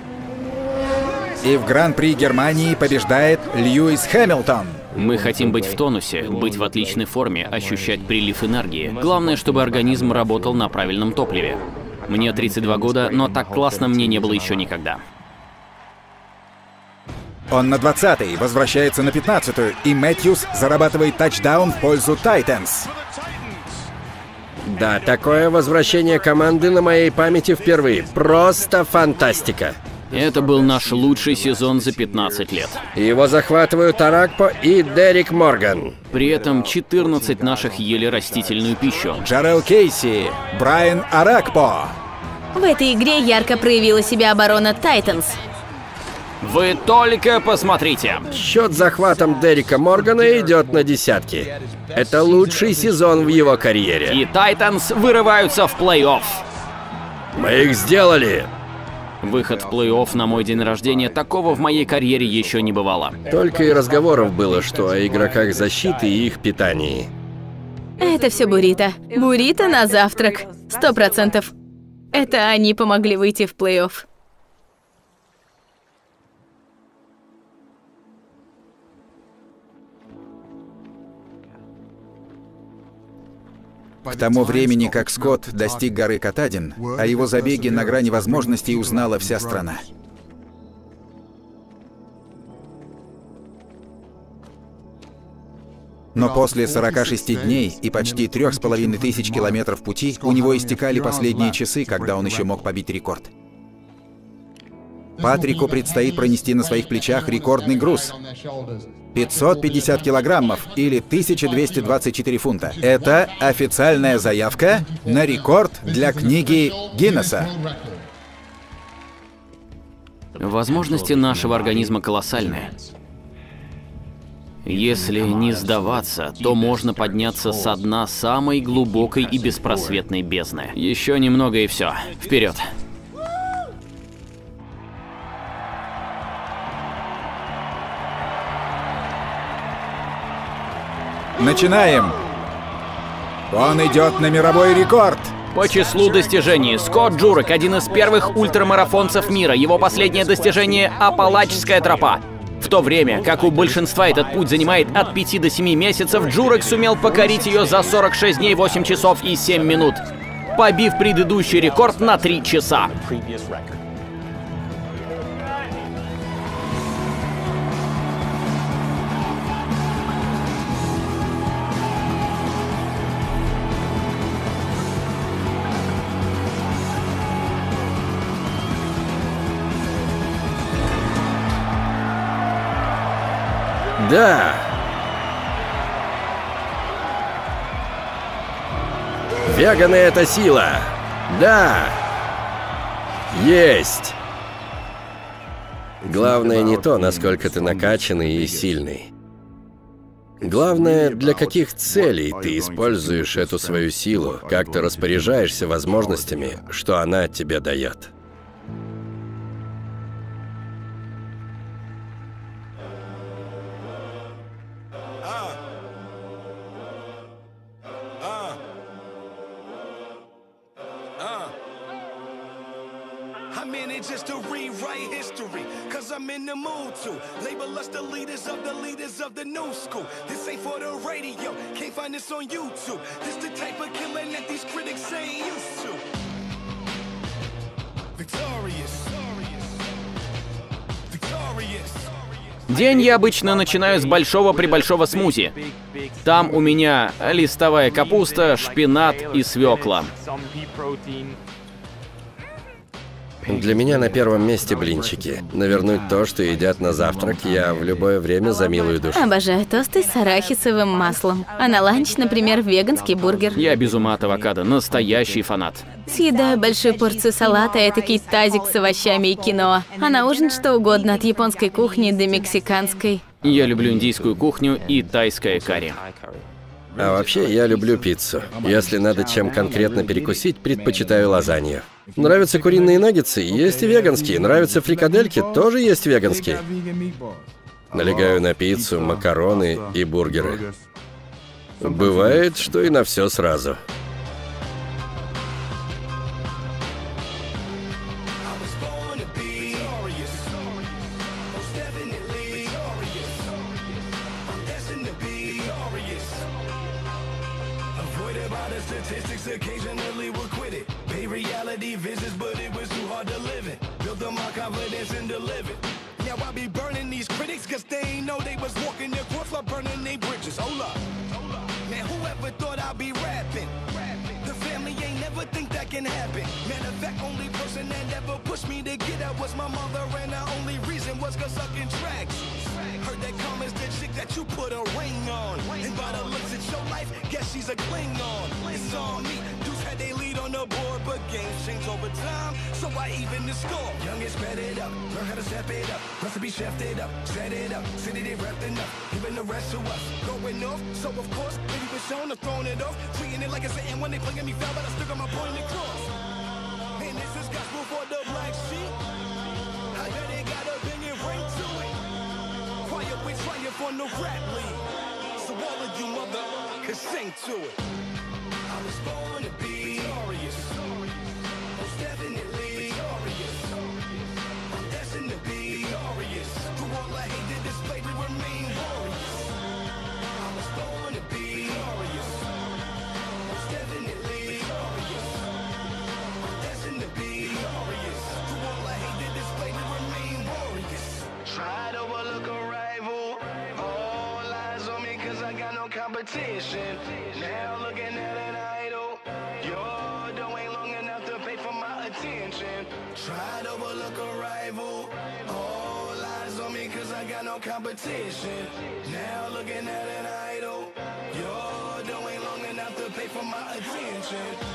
И в Гран-при Германии побеждает Льюис Хэмилтон. Мы хотим быть в тонусе, быть в отличной форме, ощущать прилив энергии. Главное, чтобы организм работал на правильном топливе. Мне 32 года, но так классно мне не было еще никогда. Он на 20-й, возвращается на 15-ю, и Мэтьюс зарабатывает тачдаун в пользу Тайтанс. Да, такое возвращение команды на моей памяти впервые. Просто фантастика. Это был наш лучший сезон за 15 лет. Его захватывают Аракпо и Дерек Морган. При этом 14 наших ели растительную пищу. Джарел Кейси, Брайан Аракпо. В этой игре ярко проявила себя оборона Тайтанс. Вы только посмотрите. Счет захватом Дерека Моргана идет на десятки. Это лучший сезон в его карьере. И Тайтанс вырываются в плей-офф. Мы их сделали. Выход в плей-офф на мой день рождения, такого в моей карьере еще не бывало. Только и разговоров было, что о игроках защиты и их питании. Это все буррито. Буррито на завтрак. 100%. Это они помогли выйти в плей-офф. К тому времени, как Скотт достиг горы Катадин, о его забеге на грани возможностей узнала вся страна. Но после 46 дней и почти 3500 километров пути у него истекали последние часы, когда он еще мог побить рекорд. Патрику предстоит пронести на своих плечах рекордный груз. 550 килограммов или 1224 фунта. Это официальная заявка на рекорд для книги Гиннесса. Возможности нашего организма колоссальные. Если не сдаваться, то можно подняться со дна самой глубокой и беспросветной бездны. Еще немного и все. Вперед! Начинаем! Он идет на мировой рекорд! По числу достижений, Скотт Джурек — один из первых ультрамарафонцев мира. Его последнее достижение — Апалачская тропа. В то время, как у большинства этот путь занимает от 5 до 7 месяцев, Джурек сумел покорить ее за 46 дней, 8 часов и 7 минут, побив предыдущий рекорд на 3 часа. Да! Веганы — это сила! Да! Есть! Главное не то, насколько ты накачанный и сильный. Главное, для каких целей ты используешь эту свою силу, как ты распоряжаешься возможностями, что она тебе дает. I'm in it just to rewrite history, cause I'm in the mood to label us the leaders of the new school. This ain't for the radio, can't find this on YouTube. This the type of killing that these critics ain't used to. Victorious. День я обычно начинаю с большого-пребольшого смузи. Там у меня листовая капуста, шпинат и свекла. Для меня на первом месте блинчики. Навернуть то, что едят на завтрак, я в любое время за милую душу. Обожаю тосты с арахисовым маслом. А на ланч, например, веганский бургер. Я без ума от авокадо, настоящий фанат. Съедаю большую порцию салата, этакий тазик с овощами и киноа. А на ужин что угодно, от японской кухни до мексиканской. Я люблю индийскую кухню и тайское карри. А вообще, я люблю пиццу. Если надо чем конкретно перекусить, предпочитаю лазанью. Нравятся куриные наггетсы, есть и веганские. Нравятся фрикадельки, тоже есть веганские. Налегаю на пиццу, макароны и бургеры. Бывает, что и на все сразу. Occasionally we'll quit it. Pay reality visions, but it was too hard to live it. Built up my confidence and delivered. Now I be burning these critics, cause they ain't know they was walking their course while burning their bridges. Hold up. Man, whoever thought I'd be rapping? The family ain't never think that can happen. Matter of fact, only person that ever pushed me to get out was my mother, and the only reason was cause sucking tracks. Heard that Karma's the chick that you put a ring on, and by the looks at your life, guess she's a Klingon. It's on me. Dudes had they lead on the board, but games change over time, so I even the score. Youngest sped it up, learn how to step it up, recipe chefed it up, set it up, city they wrapped enough, giving the rest to us. Going off, so of course, maybe been shown to throwing it off, treating it like it's an when they playing me foul, but I still got my point across. And this is gospel for the black sheep. I bet it got a banging ring to it. Quiet with triumph on the rap league, so all of you motherfuckers sing to it. I was born to be victorious, most definitely victorious. I'm destined to be victorious. Through all I hate to display, we remain warriors. I was born to be victorious, most definitely victorious. I'm destined to be victorious. Through all I hate to display, we remain warriors. Try to overlook a rival, all eyes on me cause I got no competition. Now looking at an idol, your dough ain't long enough to pay for my attention. Try to overlook a rival, all eyes on me cause I got no competition. Now looking at an idol, your dough ain't long enough to pay for my attention.